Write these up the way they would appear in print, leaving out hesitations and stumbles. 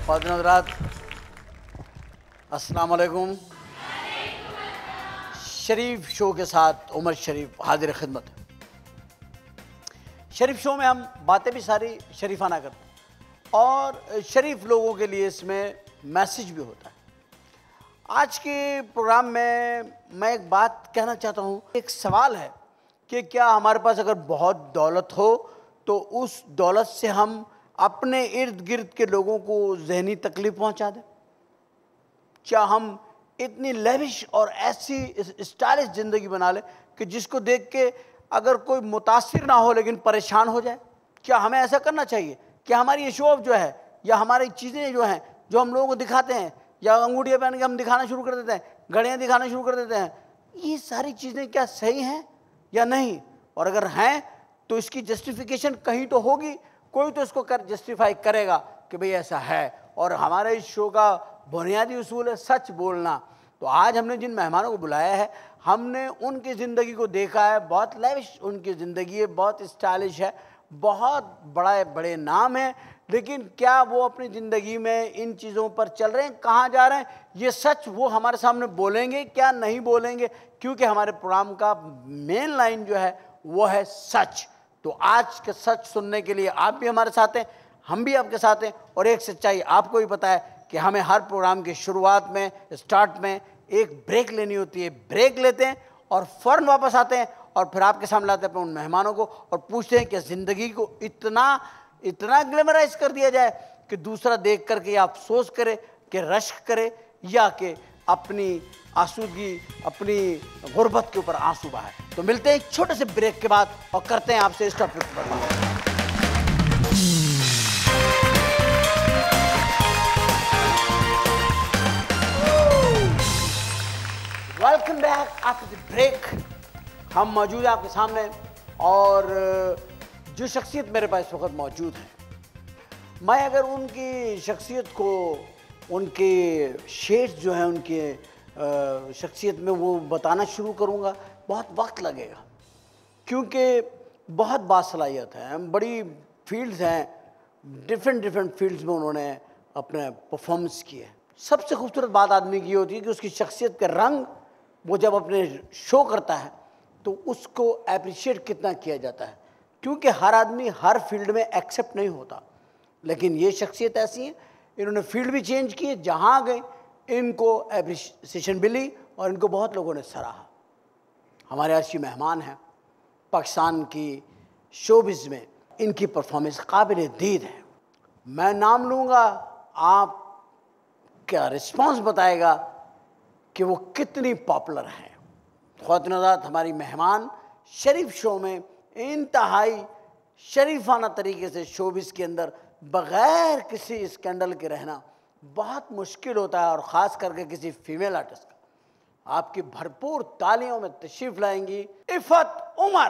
ख्वातीन हज़रात, अस्सलाम वालेकुम। शरीफ शो के साथ उमर शरीफ हाजिर खिदमत है। शरीफ शो में हम बातें भी सारी शरीफाना करते हैं और शरीफ लोगों के लिए इसमें मैसेज भी होता है। आज के प्रोग्राम में मैं एक बात कहना चाहता हूँ। एक सवाल है कि क्या हमारे पास अगर बहुत दौलत हो तो उस दौलत से हम अपने इर्द गिर्द के लोगों को ज़हनी तकलीफ़ पहुँचा दें? क्या हम इतनी लेविश और ऐसी स्टाइलिश ज़िंदगी बना लें कि जिसको देख के अगर कोई मुतासिर ना हो लेकिन परेशान हो जाए? क्या हमें ऐसा करना चाहिए? क्या हमारी ये शो ऑफ जो है या हमारी चीज़ें जो हैं जो हम लोगों को दिखाते हैं या अंगूठियाँ पहन के हम दिखाना शुरू कर देते हैं, घड़ियाँ दिखाना शुरू कर देते हैं, ये सारी चीज़ें क्या सही हैं या नहीं? और अगर हैं तो इसकी जस्टिफिकेशन कहीं तो होगी, कोई तो इसको जस्टिफाई करेगा कि भाई ऐसा है। और हमारे इस शो का बुनियादी उसूल है सच बोलना। तो आज हमने जिन मेहमानों को बुलाया है, हमने उनकी ज़िंदगी को देखा है। बहुत लेविश उनकी ज़िंदगी है, बहुत स्टाइलिश है, बहुत बड़े नाम हैं, लेकिन क्या वो अपनी ज़िंदगी में इन चीज़ों पर चल रहे हैं? कहाँ जा रहे हैं? ये सच वो हमारे सामने बोलेंगे क्या नहीं बोलेंगे? क्योंकि हमारे प्रोग्राम का मेन लाइन जो है वो है सच। तो आज के सच सुनने के लिए आप भी हमारे साथ हैं, हम भी आपके साथ हैं। और एक सच्चाई आपको भी पता है कि हमें हर प्रोग्राम की शुरुआत में, स्टार्ट में एक ब्रेक लेनी होती है। ब्रेक लेते हैं और फ़ौरन वापस आते हैं और फिर आपके सामने लाते हैं अपने उन मेहमानों को और पूछते हैं कि ज़िंदगी को इतना ग्लैमराइज कर दिया जाए कि दूसरा देख करके या अफसोस करे कि रश्क करे या कि अपनी आसूदगी, अपनी गुर्बत के ऊपर आंसू बहाए। तो मिलते हैं एक छोटे से ब्रेक के बाद और करते हैं आपसे इस टॉपिक पर बात। Welcome back after the break. हम मौजूद हैं आपके सामने और जो शख्सियत मेरे पास इस वक्त मौजूद है, मैं अगर उनकी शख्सियत को, उनके शेड्स जो हैं उनके शख्सियत में वो बताना शुरू करूँगा, बहुत वक्त लगेगा क्योंकि बहुत बासलाहियत है, बड़ी फील्ड्स हैं, डिफरेंट फील्ड्स में उन्होंने अपने परफॉर्मेंस किए। सबसे खूबसूरत बात आदमी की होती है कि उसकी शख्सियत के रंग वो जब अपने शो करता है तो उसको अप्रिशिएट कितना किया जाता है, क्योंकि हर आदमी हर फील्ड में एक्सेप्ट नहीं होता। लेकिन ये शख्सियत ऐसी है, इन्होंने फील्ड भी चेंज की, जहाँ गए इनको अप्रिसिएशन मिली और इनको बहुत लोगों ने सराहा। हमारे अच्छी मेहमान हैं पाकिस्तान की शोबिज़ में, इनकी परफॉर्मेंस काबिल दीद है। मैं नाम लूँगा, आप क्या रिस्पांस बताएगा कि वो कितनी पॉपुलर हैं। ख्वातीन हज़रात, हमारी मेहमान शरीफ शो में इंतहाई शरीफाना तरीके से शोबिज़ के अंदर बग़ैर किसी स्कैंडल के रहना बहुत मुश्किल होता है, और ख़ास करके किसी फीमेल आर्टिस्ट का। आपकी भरपूर तालियों में तशरीफ़ लाएंगी इफ़त उमर।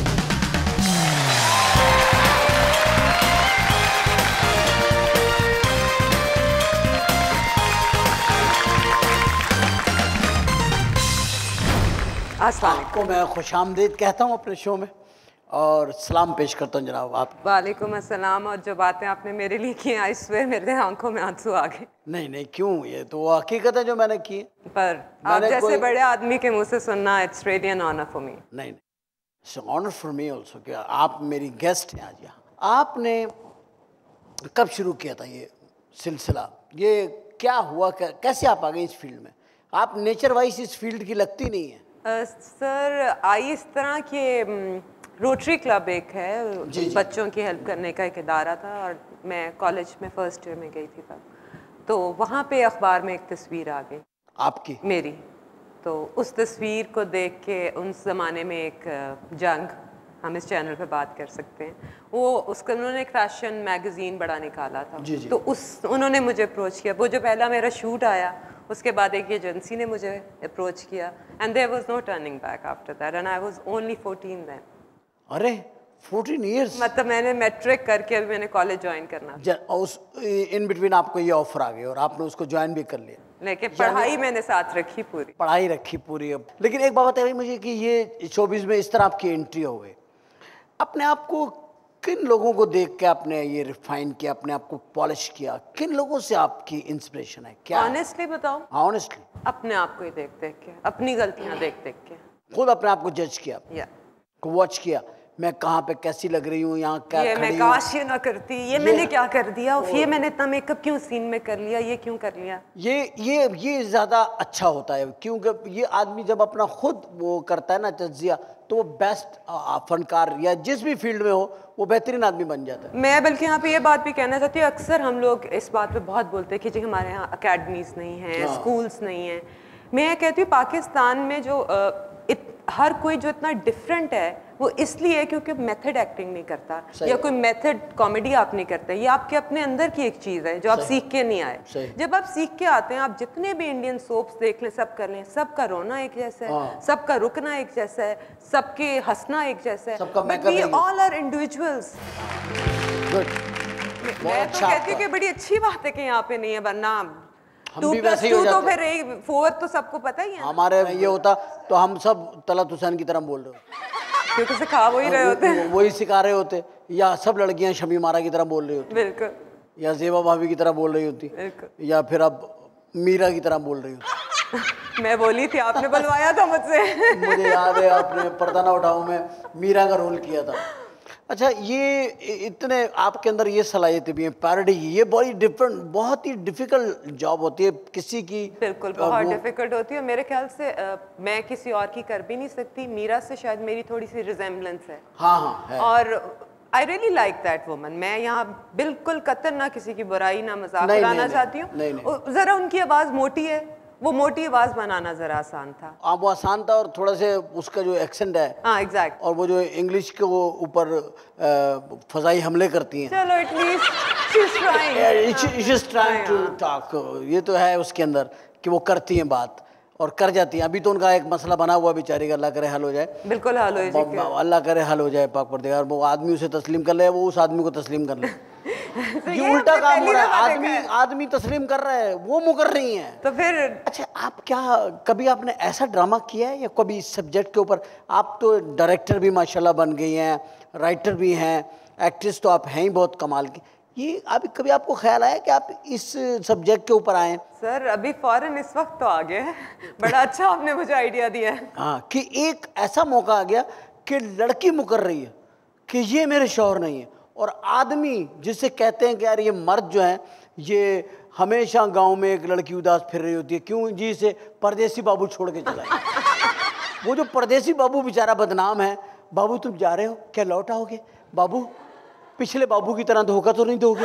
आपको मैं खुशामदीद कहता हूँ अपने शो में और सलाम पेश करता हूँ जनाब आप। वालेकुम अस्सलाम। और जो बातें आपने मेरे लिए की, आई स्वेयर मेरे आंखों में आंसू आ गए। नहीं क्यों, ये तो वो हकीकत है जो मैंने की। पर आप जैसे बड़े आदमी के मुंह से सुनना, it's really an honour for me. नहीं, it's honour for me also कि आप मेरी गेस्ट हैं आज यहाँ। आपने कब शुरू किया था ये सिलसिला? ये क्या हुआ, कैसे आप आ गए इस फील्ड में? आप नेचर वाइज इस फील्ड की लगती नहीं है। सर आई इस तरह के रोटरी क्लब एक है, जी। बच्चों की हेल्प करने का एक इदारा था, और मैं कॉलेज में फर्स्ट ईयर में गई थी तब, तो वहाँ पे अखबार में एक तस्वीर आ गई आपकी, मेरी। तो उस तस्वीर को देख के, उस ज़माने में एक जंग, हम इस चैनल पे बात कर सकते हैं, वो उसका उन्होंने एक फैशन मैगज़ीन बड़ा निकाला था। जी। तो उन्होंने मुझे अप्रोच किया। वो जो पहला मेरा शूट आया, उसके बाद एक एजेंसी ने मुझे अप्रोच किया, and there was no turning back after that, and I was only 14 then. अरे 14 ईयर्स, मतलब मैंने मैट्रिक करके अभी मैंने कॉलेज ज्वाइन करना था। उस इन बिटवीन आपको ये ऑफर आ गई और आपने उसको ज्वाइन भी कर लिया। लेकिन पढ़ाई मैंने साथ रखी पूरी। पढ़ाई रखी पूरी। अब लेकिन एक बात बताइए मुझे कि ये शोबिज़ में इस तरह आपकी एंट्री हो गई, अपने आप को किन लोगों को देख के आपने ये रिफाइन किया, अपने आप को पॉलिश किया? किन लोगों से आपकी इंस्पिरेशन है? क्या ऑनेस्टली बताओ? ऑनेस्टली अपने आप को ही देख देख के, अपनी गलतियां देख देख के। खुद अपने आप को जज किया, या को वॉच किया, मैं कहाँ पे कैसी लग रही हूँ, यहाँ क्या ये खड़ी मैं हूँ। काश ये ना करती, ये मैंने क्या कर दिया, ये मैंने इतना मेकअप क्यों सीन में कर लिया, ये क्यों कर लिया। ये ज़्यादा अच्छा होता है, क्योंकि ये आदमी जब अपना खुद वो करता है ना तज्जिया, तो वो बेस्ट फनकार या जिस भी फील्ड में हो वो बेहतरीन आदमी बन जाता है। मैं बल्कि यहाँ पे ये बात भी कहना चाहती हूँ, अक्सर हम लोग इस बात पे बहुत बोलते हैं कि जी हमारे यहाँ अकेडमीज नहीं हैं, स्कूल्स नहीं हैं। मैं कहती हूँ पाकिस्तान में जो हर कोई जो इतना डिफरेंट है वो इसलिए है क्योंकि मेथड एक्टिंग नहीं करता या कोई मेथड कॉमेडी आप नहीं करते। ये आपके अपने अंदर की एक चीज़ है जो आप सीख के नहीं आए। जब आप सीख के आते हैं, आप जितने भी इंडियन सोप्स देख लें, सब कर लें, सबका रोना एक जैसा है, सबका रुकना एक जैसा है, सबके हंसना एक जैसा है, but we all are individuals. मैं तो कहती हूँ कि बड़ी अच्छी बात है कि यहाँ पे नहीं है, वरना हम भी वैसे ही हो जाते। तो फिर 4 तो सबको पता ही है। हमारे ये होता तो हम सब तलत हुसैन की तरह बोल रहे होते, क्योंकि सिखा वही रहे होते, वही सिखा रहे होते, या सब लड़कियां शमी मारा की तरह बोल रही होती, बिल्कुल, या जेबा भाभी की तरह बोल रही होती, या फिर अब मीरा की तरह बोल रही होती। मैं बोली थी, आपने बुलवाया था मुझसे। मुझे याद है आपने पर्दा ना उठाओ में मीरा का रोल किया था। अच्छा, ये इतने आपके अंदर ये सलाहियतें भी हैं, पैरोडी की, ये बड़ी डिफरेंट, बहुत ही डिफिकल्ट जॉब होती है किसी की। बिल्कुल बहुत डिफिकल्ट होती है। मेरे ख्याल से मैं किसी और की कर भी नहीं सकती। मीरा से शायद मेरी थोड़ी सी रिजेम्बलेंस है। हाँ हाँ है। और I really like that woman. मैं यहाँ बिल्कुल कतई ना किसी की बुराई ना मजाक उड़ाना चाहती हूँ। जरा उनकी आवाज़ मोटी है, वो मोटी आवाज बनाना जरा आसान था। वो आसान था, और थोड़ा से उसका जो एक्सेंट है, हाँ एग्जैक्ट, और वो जो इंग्लिश के वो ऊपर फजाई हमले करती हैं। चलो at least she is trying to talk, ये तो है उसके अंदर कि वो करती हैं बात और कर जाती हैं। अभी तो उनका एक मसला बना हुआ बेचारी का, अल्लाह करे हल हो जाए। बिल्कुल हल हो जाए, अल्लाह करे हल हो जाए पाक परदेगार। वो आदमी उसे तस्लीम कर ले, वो उस आदमी को तस्लीम कर ले। ये उल्टा काम हो रहा है, आदमी तस्लीम कर रहा है, वो मुकर रही हैं। तो फिर अच्छा, आप क्या कभी आपने ऐसा ड्रामा किया है या कभी इस सब्जेक्ट के ऊपर? आप तो डायरेक्टर भी माशाल्लाह बन गई हैं, राइटर भी हैं, एक्ट्रेस तो आप हैं ही बहुत कमाल की। ये अभी कभी आपको ख्याल आया कि आप इस सब्जेक्ट के ऊपर आए? सर अभी फौरन इस वक्त तो आ गया है। बड़ा अच्छा आपने मुझे आइडिया दिया है। हाँ, कि एक ऐसा मौका आ गया कि लड़की मुकर रही है कि ये मेरे शौहर नहीं है, और आदमी जिसे कहते हैं कि यार ये मर्द जो है ये हमेशा गांव में एक लड़की उदास फिर रही होती है, क्यों जी इसे परदेसी बाबू छोड़ के चला है। वो जो परदेसी बाबू बेचारा बदनाम है। बाबू तुम जा रहे हो क्या, लौट आओगे? बाबू पिछले बाबू की तरह धोखा तो नहीं दोगे?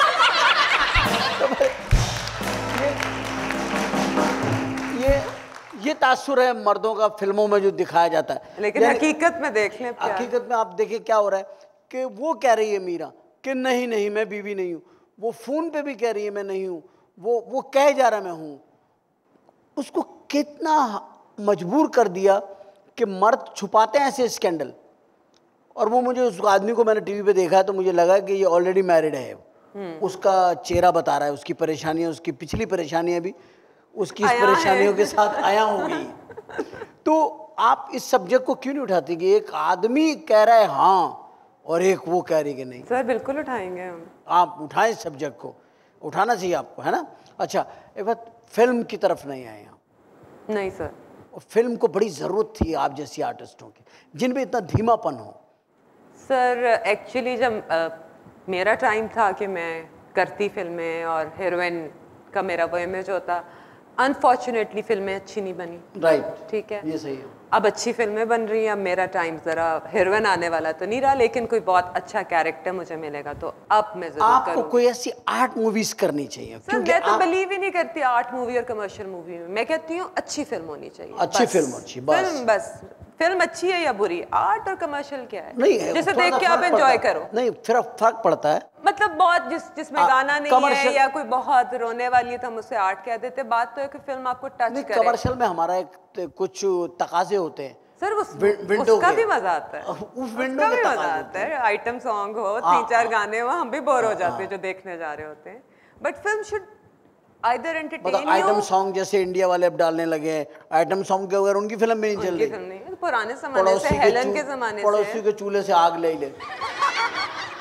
ये तासुर है मर्दों का फिल्मों में जो दिखाया जाता है, लेकिन हकीकत में देख लें, हकीकत में आप देखिए क्या हो रहा है कि वो कह रही है मीरा कि नहीं नहीं मैं बीवी नहीं हूँ, वो फोन पे भी कह रही है मैं नहीं हूँ, वो कह जा रहा मैं हूँ। उसको कितना मजबूर कर दिया कि मर्द छुपाते हैं ऐसे स्कैंडल। और वो मुझे उस आदमी को मैंने टीवी पे देखा है तो मुझे लगा कि ये ऑलरेडी मैरिड है। उसका चेहरा बता रहा है, उसकी परेशानियां, उसकी पिछली परेशानियां भी उसकी इस परेशानियों के साथ आया होगी। तो आप इस सब्जेक्ट को क्यों नहीं उठाती कि एक आदमी कह रहा है हाँ और एक वो कह रही कि नहीं? सर बिल्कुल उठाएंगे हम। आप उठाएं सब्जेक्ट को, उठाना चाहिए आपको, है ना? अच्छा, एक बात, फिल्म की तरफ नहीं आए आप? नहीं सर, फिल्म को बड़ी ज़रूरत थी आप जैसी आर्टिस्टों की जिनमें इतना धीमापन हो। सर एक्चुअली जब मेरा टाइम था कि मैं करती फिल्में और हीरोइन का मेरा वो इमेज होता, अनफॉर्चुनेटली फिल्में अच्छी नहीं बनी। राइट, ठीक है, ये सही है। अब अच्छी फिल्में बन रही हैं। अब मेरा टाइम जरा हीरोइन आने वाला तो नहीं रहा, लेकिन कोई बहुत अच्छा कैरेक्टर मुझे मिलेगा तो अब मैं जरूर आपको करूँगी। कोई ऐसी आर्ट मूवीज करनी चाहिए। सर मैं तो बिलीव ही नहीं करती आर्ट मूवी और कमर्शियल मूवी में। मैं कहती हूँ अच्छी फिल्म होनी चाहिए, अच्छी फिल्म अच्छी, बस फिल्म, बस फिल्म अच्छी है या बुरी, आर्ट और कमर्शियल क्या है? नहीं है, जिसे देख के आप एंजॉय करो। नहीं, फिर फर्क पड़ता है। मतलब बहुत जिसमें गाना नहीं है या कोई बहुत रोने वाली है तो हम उसे आर्ट कह देते। बात तो है कि फिल्म आपको टच करे। कमर्शियल में हमारा एक कुछ तकाजे होते हैं सर, उसका भी मजा आता है, उस विंडो भी मजा आता है। आइटम सॉन्ग हो, 3-4 गाने हो, हम भी बोर हो जाते हैं जो देखने जा रहे होते हैं। But film should either entertain you. Item song जैसे इंडिया वाले अब डालने लगे हैं, आइटम सॉन्ग के अगर उनकी फिल्म में नहीं चल रही, पुराने जमाने से, हेलन के जमाने से, पड़ोसी के चूल्हे से आग ले ले।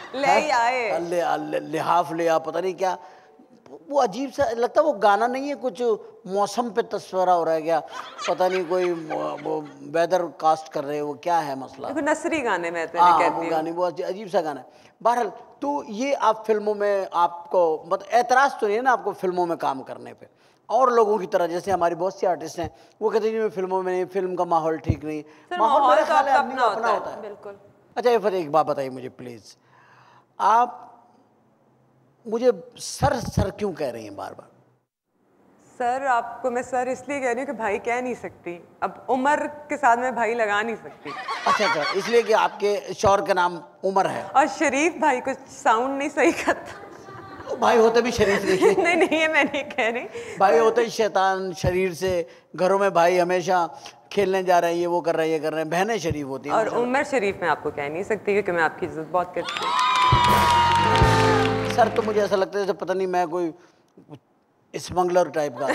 ले ही आए, लिहाफ ले आ, पता नहीं क्या, वो अजीब सा लगता है। वो गाना नहीं है, कुछ मौसम पे तस्वीरा हो रहा है क्या, पता नहीं, कोई वो वेदर कास्ट कर रहे हैं, वो क्या है मसला। देखो नसरी गाने में तो हाँ, कहती वो हूँ। गाने वो अजीब सा गाना है। बहरहाल, तो ये आप फिल्मों में, आपको मतलब एतराज़ तो नहीं है ना आपको फिल्मों में काम करने पे? और लोगों की तरह जैसे हमारी बहुत सी आर्टिस्ट हैं, वो कहते हैं जी मैं फिल्मों में नहीं, फिल्म का माहौल ठीक नहीं। माहौल मेरा ख्याल है आदमी का अपना होता है। बिल्कुल। अच्छा, ये फिर एक बात बताइए मुझे प्लीज़, आप मुझे सर क्यों कह रही हैं बार बार? सर, आपको मैं सर इसलिए कह रही हूँ कि भाई कह नहीं सकती, अब उमर के साथ मैं भाई लगा नहीं सकती। अच्छा, इसलिए कि आपके शौहर का नाम उमर है। और शरीफ भाई कुछ साउंड नहीं सही करता। तो भाई होते भी शरीफ नहीं है। नहीं, मैं नहीं कह रही। भाई होते ही शैतान शरीर से, घरों में भाई हमेशा खेलने जा रहे हैं, ये वो कर रहे हैं, ये कर रहे हैं, बहनें शरीफ होती हैं। और उमर शरीफ मैं आपको कह नहीं सकती क्योंकि मैं आपकी इज्जत बहुत करती हूँ। सर, तो मुझे ऐसा लगता है जैसे पता नहीं मैं कोई स्मगलर टाइप का।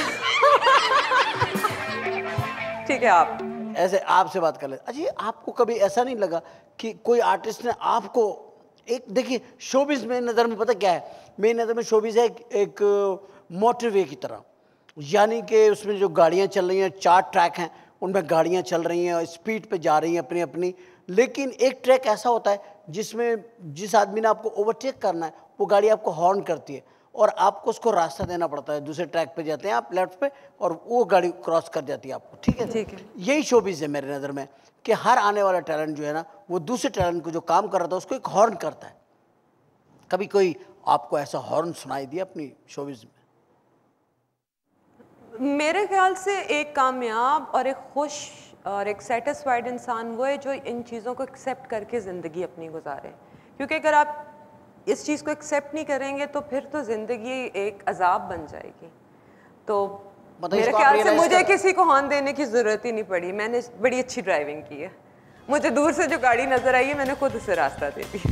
ठीक है, आप ऐसे आपसे बात कर ले। अजी, आपको कभी ऐसा नहीं लगा कि कोई आर्टिस्ट ने आपको एक, देखिए शोबिज में नज़र में पता क्या है, मेरी नज़र में शोबिज है एक मोटरवे की तरह, यानी कि उसमें जो गाड़ियाँ चल रही हैं, 4 ट्रैक हैं, उनमें गाड़ियाँ चल रही हैं, स्पीड पे जा रही हैं अपनी अपनी, लेकिन एक ट्रैक ऐसा होता है जिसमें जिस आदमी ने आपको ओवरटेक करना है, वो गाड़ी आपको हॉर्न करती है और आपको उसको रास्ता देना पड़ता है। दूसरे ट्रैक पे जाते हैं आप लेफ्ट पे और वो गाड़ी क्रॉस कर जाती है आपको। ठीक है, ठीक है। यही शोबिज है मेरी नज़र में कि हर आने वाला टैलेंट जो है ना, वो दूसरे टैलेंट को जो काम कर रहा था उसको एक हॉर्न करता है। कभी कोई आपको ऐसा हॉर्न सुनाई दिया अपनी शोबिज में? मेरे ख्याल से एक कामयाब और एक खुश और एक सेटिस्फाइड इंसान वो है जो इन चीज़ों को एक्सेप्ट करके ज़िंदगी अपनी गुजारे, क्योंकि अगर आप इस चीज़ को एक्सेप्ट नहीं करेंगे तो फिर तो ज़िंदगी एक अजाब बन जाएगी। तो मेरे ख्याल से मुझे किसी को हॉर्न देने की ज़रूरत ही नहीं पड़ी, मैंने बड़ी अच्छी ड्राइविंग की है, मुझे दूर से जो गाड़ी नज़र आई है मैंने खुद उसे रास्ता दे दी।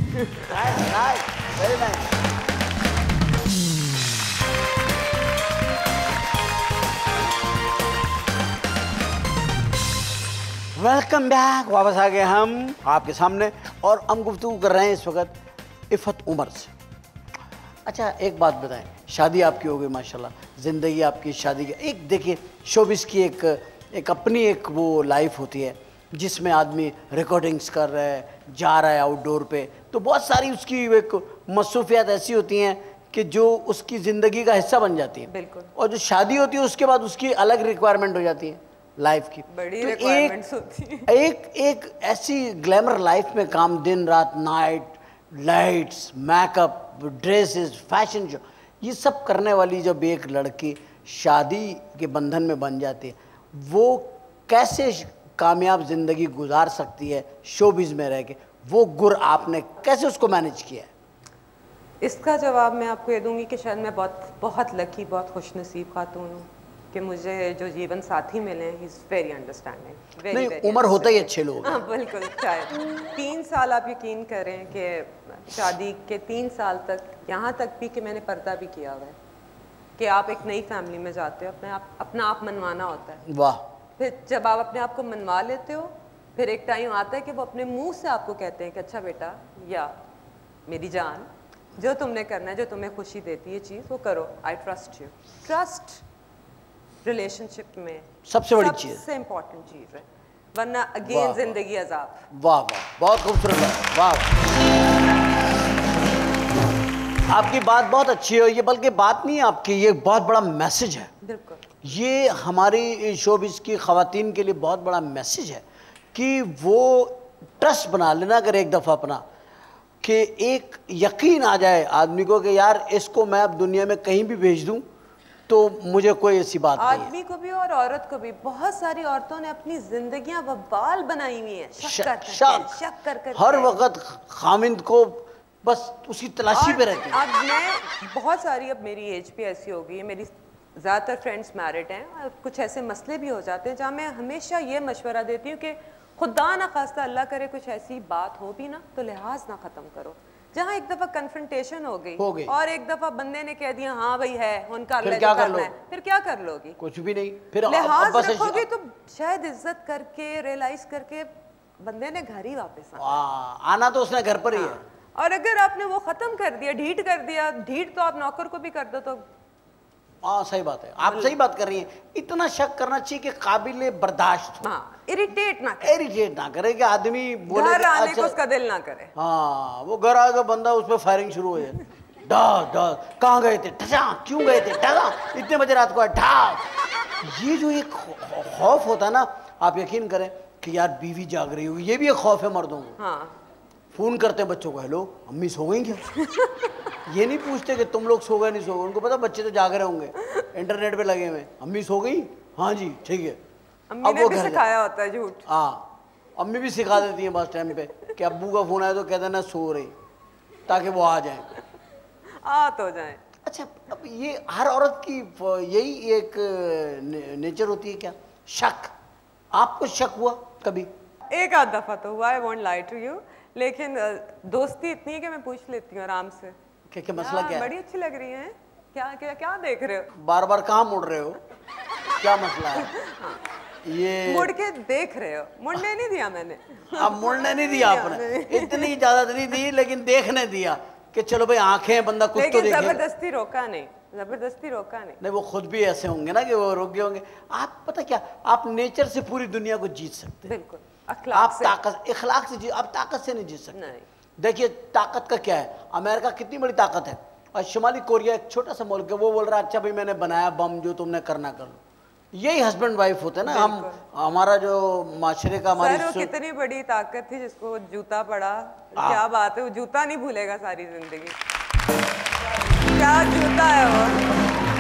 वेलकम बैक, वापस आ गए हम आपके सामने और हम गुफ्तगू कर रहे हैं इस वक्त इफ़त उमर से। अच्छा, एक बात बताएं, शादी आपकी हो गई माशाल्लाह, ज़िंदगी आपकी शादी की, एक देखिए शोबिस की एक अपनी एक वो लाइफ होती है जिसमें आदमी रिकॉर्डिंग्स कर रहा है, जा रहा है आउटडोर पे, तो बहुत सारी उसकी एक मसरूफियात ऐसी होती हैं कि जो उसकी ज़िंदगी का हिस्सा बन जाती है। बिल्कुल। और जो शादी होती है उसके बाद उसकी अलग रिक्वायरमेंट हो जाती है लाइफ की, बड़ी तो रिक्वायरमेंट्स होती है। एक ऐसी ग्लैमर लाइफ में काम, दिन रात night lights, makeup, dresses, fashion show, ये सब करने वाली जब एक लड़की शादी के बंधन में बन जाती है, वो कैसे कामयाब ज़िंदगी गुजार सकती है शोबिज़ में रह के? वो गुर आपने कैसे उसको मैनेज किया है? इसका जवाब मैं आपको ये दूंगी कि शायद मैं बहुत लकी, बहुत खुशनसीब खातून हूँ कि मुझे जो जीवन साथी मिले हैं, ही इज़ वेरी अंडरस्टैंडिंग। नहीं, उम्र होता ही अच्छे लोग। हाँ बिल्कुल, शायद 3 साल आप यकीन करें कि शादी के 3 साल तक, यहाँ तक भी कि मैंने पर्दा भी किया हुआ है कि आप एक नई फैमिली में जाते हो, अपना आप मनवाना होता है। वाह। फिर जब आप अपने आप को मनवा लेते हो, फिर एक टाइम आता है कि वो अपने मुंह से आपको कहते हैं कि अच्छा बेटा या मेरी जान, जो तुमने करना है, जो तुम्हें खुशी देती है चीज़, वो करो, I trust you. Trust relationship में सबसे बड़ी चीज़, सबसे इम्पोर्टेंट चीज़ है, वरना अगेन जिंदगी अजाब। वाह वाह, बहुत खूबसूरत है, वाह। आपकी बात बहुत अच्छी है, ये बल्कि बात नहीं है आपकी, ये बहुत बड़ा मैसेज है। बिल्कुल, ये हमारी शोबिज़ की ख़वातीन के लिए बहुत बड़ा मैसेज है कि वो ट्रस्ट बना लेना अगर एक दफ़ा अपना, कि एक यकीन आ जाए आदमी को कि यार इसको मैं अब दुनिया में कहीं भी भेज दूं तो मुझे कोई ऐसी बात नहीं है। आदमी को भी और औरत को भी, बहुत सारी औरतों ने अपनी जिंदगियां वबाल बनाई हुई हैं, शक कर हर वक्त खामिंद को बस उसकी तलाशी पे रहती है। अब मैं बहुत सारी, अब मेरी एज भी ऐसी हो गई है, मेरी ज़्यादातर फ्रेंड्स मैरिड हैं और कुछ ऐसे मसले भी हो जाते हैं जहाँ मैं हमेशा ये मशवरा देती हूँ कि खुदा ना खास्ता अल्लाह करे कुछ ऐसी बात हो भी ना तो लिहाज ना ख़त्म करो। जहाँ एक दफ़ा कन्फ्रंटेशन हो गई और एक दफ़ा बंदे ने कह दिया हाँ भाई है, उनका फिर क्या कर लो? फिर क्या कर लोगी? कुछ भी नहीं। फिर लिहाज रखोगी तो शायद इज्जत करके, रियलाइज करके बंदे ने घर ही वापस आना तो उसने घर पर ही है। और अगर आपने वो खत्म कर दिया, ढीठ कर दिया, ढीठ तो आप नौकर को भी कर दो तो। हाँ सही बात है, आप सही बात कर रही हैं। इतना शक करना चाहिए कि काबिले बर्दाश्त हो। हाँ, इरिटेट ना करे, इरिटेट ना करे कि आदमी बोले घर आने को उसका दिल ना करे। हाँ, वो घर आएगा बंदा, उस पर फायरिंग शुरू हो जाए। डा कहाँ गए थे, ठसा क्यों गए थे, ठसा इतने बजे रात को ढा। ये जो एक खौफ होता है ना, आप यकीन करें कि यार बीवी जाग रही होगी, ये भी एक खौफ है मर्दों को। हाँ, फोन करते हैं बच्चों को, हेलो अम्मी सो गई क्या? ये नहीं पूछते कि तुम लोग सो गए नहीं सो गए, उनको पता बच्चे तो जाग रहे होंगे, इंटरनेट पे लगे हुए। अम्मी सो गई? हाँ जी ठीक है। अम्मी ने भी सिखाया होता है झूठ। हाँ, अम्मी भी सिखा देती हैं बस टाइम पे कि अब्बू का फोन आया तो कह देना सो रही, ताकि वो आ जाए, आ तो जाए। अच्छा, अब ये हर औरत की यही एक नेचर होती है क्या, शक? आपको शक हुआ कभी? एक आध दफा तो हुआ, I won't lie to you, लेकिन दोस्ती इतनी है कि मैं पूछ लेती हूँ आराम से। क्या मसला क्या है? बड़ी अच्छी लग रही है, क्या क्या क्या देख रहे हो? बार बार कहाँ मुड़ रहे हो, क्या मसला है? ये मुड़ के देख रहे हो, मुड़ने नहीं दिया मैंने। अब मुड़ने नहीं दिया आपने, इतनी इजाजत नहीं दी, लेकिन देखने दिया कि चलो भाई आंखें बंदा कुछ तो देखे। जबरदस्ती रोका नहीं, जबरदस्ती रोका नहीं। नहीं, वो खुद भी ऐसे होंगे ना कि वो रुक गए होंगे। आप पता क्या, आप नेचर से पूरी दुनिया को जीत सकते हैं। बिल्कुल, आप ताकत, इखलाक से आप ताकत से नहीं जीत सकते। नहीं। देखिए ताकत का क्या है, अमेरिका कितनी बड़ी ताकत है, और शुमाली कोरिया एक छोटा सा मुल्क है, वो बोल रहा है अच्छा भाई मैंने बनाया बम, जो तुमने करना कर लो। यही हस्बैंड वाइफ होते हैं ना हम, हमारा जो माशरे का हमारी सर, वो कितनी बड़ी ताकत थी जिसको जूता पड़ा, क्या बात है, वो जूता नहीं भूलेगा सारी जिंदगी। क्या जूता है वो।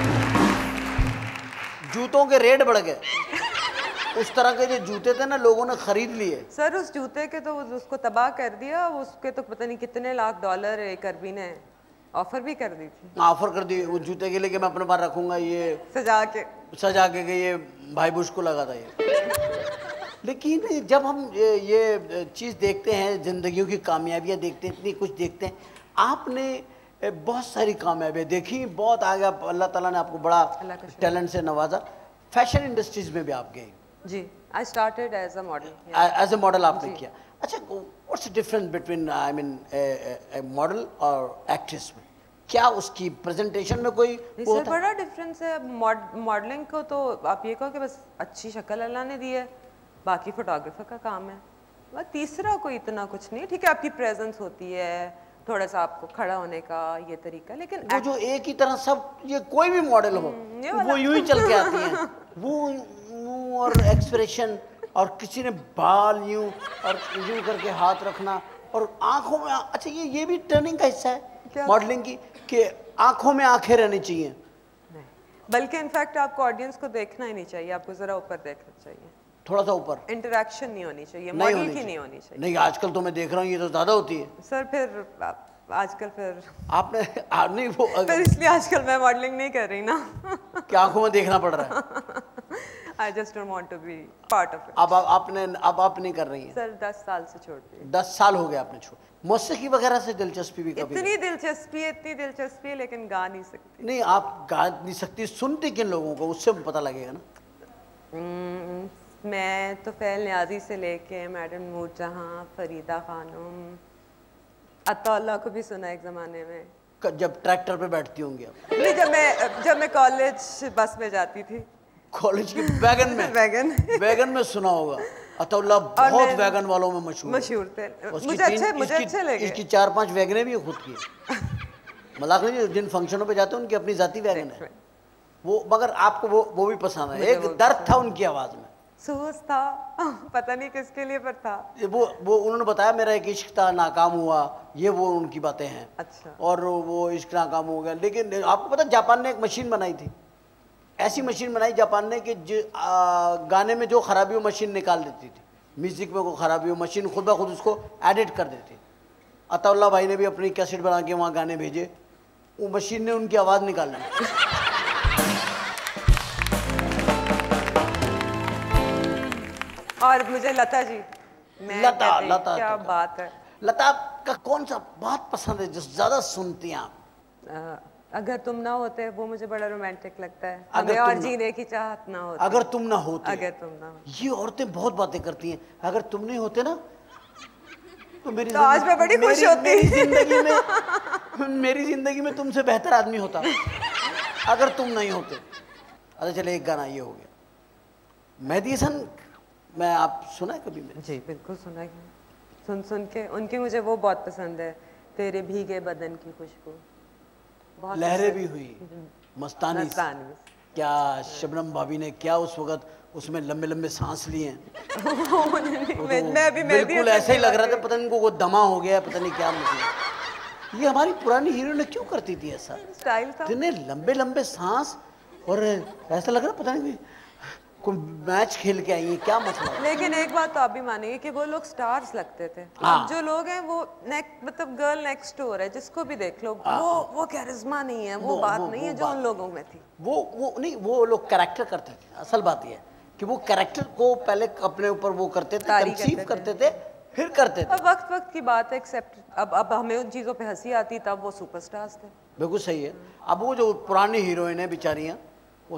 जूतों के रेट बढ़ गए, उस तरह के जो जूते थे ना लोगों ने खरीद लिए। सर उस जूते के तो उसको तबाह कर दिया, उसके तो पता नहीं कितने लाख डॉलर एक अरबी ने ऑफर भी कर दी थी। ऑफर कर दी उस जूते के लिए कि मैं अपने पास रखूंगा, ये सजा के ये भाई बुश को लगा था ये। लेकिन जब हम ये चीज़ देखते हैं, जिंदगियों की कामयाबियां देखते हैं, इतनी कुछ देखते हैं, आपने बहुत सारी कामयाबियां देखी, बहुत आगे अल्लाह ताला ने आपको बड़ा टैलेंट से नवाजा। फैशन इंडस्ट्रीज में भी आप गए? जी, I started as a model. As a model आपने किया। अच्छा, what's the difference between I mean model और एक्ट्रेस में? क्या उसकी प्रेजेंटेशन में कोई वो सर बड़ा डिफरेंस है। मॉडलिंग को तो आप ये कहो कि बस अच्छी शक्ल अल्लाह ने दी है, बाकी फोटोग्राफर का काम है। बस तीसरा कोई इतना कुछ नहीं, ठीक है आपकी प्रेजेंस होती है, थोड़ा सा आपको खड़ा होने का ये तरीका, लेकिन वो जो एक ही तरह सब, ये कोई भी मॉडल हो वो यूं ही चल के आती हैं, वो मुंह और एक्सप्रेशन, और किसी ने बाल यूं और यूं करके हाथ रखना, और आंखों में, अच्छा ये भी टर्निंग का हिस्सा है मॉडलिंग की, कि आंखों में आंखें रहनी चाहिए। नहीं, बल्कि इनफैक्ट आपको ऑडियंस को देखना ही नहीं चाहिए, आपको जरा ऊपर देखना चाहिए, थोड़ा सा ऊपर। इंटरेक्शन नहीं होनी चाहिए, मॉडल की नहीं होनी चाहिए। नहीं, आजकल तो मैं देख रहा हूँ ये तो ज्यादा होती है सर। फिर आजकल फिर आपने नहीं वो फिर इसलिए आजकल मैं मॉडलिंग नहीं कर रही ना। क्या आंखों में देखना पड़ रहा है? I just don't want to be part of it. अब आप नहीं कर रही हैं? सर 10 साल से छोड़ दी। 10 साल हो गए आपने छोड़। मौसीकी वगैरह से दिलचस्पी भी कभी? इतनी दिलचस्पी है, लेकिन गा नहीं सकती। नहीं, आप गा नहीं सकती, सुनती किन लोगों को, उससे पता लगेगा ना। मैं तो फैल न्याजी से लेके मैडम नूरजहां, फरीदा खानम, अताउल्लाह को भी सुना एक जमाने में। जब ट्रैक्टर पे बैठती होंगी आप? नहीं, जब मैं कॉलेज बस में जाती थी। कॉलेज की वैगन में? वैगन में सुना होगा। अताउल्लाह बहुत वैगन वालों में मशहूर थे। मुझे अच्छे लगे। इसकी 4-5 वैगनें भी खुद की। मजाक नहीं, जिन फंक्शनों पे जाते हैं उनकी अपनी जाती वैगन है वो, मगर आपको वो भी पसंद है। एक दर्द था उनकी आवाज में, सोच था, पता नहीं किसके लिए पर था। वो उन्होंने बताया मेरा एक इश्क था, नाकाम हुआ, ये वो उनकी बातें हैं। अच्छा। और वो इश्क नाकाम हो गया। लेकिन आपको पता जापान ने एक मशीन बनाई थी, ऐसी मशीन बनाई जापान ने कि गाने में जो खराबी हो मशीन निकाल देती थी, म्यूजिक में कोई खराबी हो मशीन खुद ब खुद उसको एडिट कर देती। अताउल्लाह भाई ने भी अपनी कैसेट बना के वहाँ गाने भेजे, वो मशीन ने उनकी आवाज़ निकाल ली। और मुझे लता जी, लता क्या बात है। लता का कौन सा बहुत पसंद है जो ज्यादा सुनती हैं आप? अगर तुम ना होते, वो मुझे बड़ा रोमांटिक लगता है। अगर और जीने की चाहत ना होती। अगर तुम ना होते। अगर तुम ना होते। ये औरतें बहुत बातें करती हैं, अगर तुम नहीं होते ना तो आज मैं बड़ी खुश होती। मेरी जिंदगी में तुमसे बेहतर आदमी होता अगर तुम नहीं होते। अच्छा चले, एक गाना ये हो गया, मेहदी हसन, मैं आप सुना है कभी मेरे? जी बिल्कुल सुना है, सुन के उनकी मुझे वो बहुत पसंद है, तेरे भीगे बदन की खुशबू, बहुत लहरें भी हुई मस्तानी से। मस्तानी। क्या शबनम भाभी ने क्या उस वक्त उसमें लंबे लंबे सांस लिए हैं। मैं भी बिल्कुल ऐसे ही लग रहा था, पता नहीं इनको वो दमा हो गया, पता नहीं क्या मतलब। ये हमारी पुरानी हीरोइन क्यों करती थी ऐसा, स्टाइल था, इतने लंबे लंबे सांस, और ऐसा लग रहा पता नहीं कोई मैच खेल के आई है, क्या मतलब। लेकिन एक बात तो आप भी मानेंगे कि वो लोग स्टार्स लगते थे। हाँ। जो लोग हैं वो मतलब गर्ल नेक्स्ट डोर है, जिसको भी देख लो, वो कैरिज्मा नहीं है, वो बात नहीं है जो उन लोगों में थी। वो नहीं, वो लोग कैरेक्टर करते थे। असल बात ये है कि वो कैरेक्टर को पहले अपने ऊपर वो करते थे, कंसीव करते थे, फिर करते थे। अब वक्त की बात है, एक्सेप्ट। अब हमें उन चीजों पे हंसी आती, तब वो सुपरस्टार्स थे। बिल्कुल सही है। अब वो जो पुरानी हीरोइन है बेचारियां, वो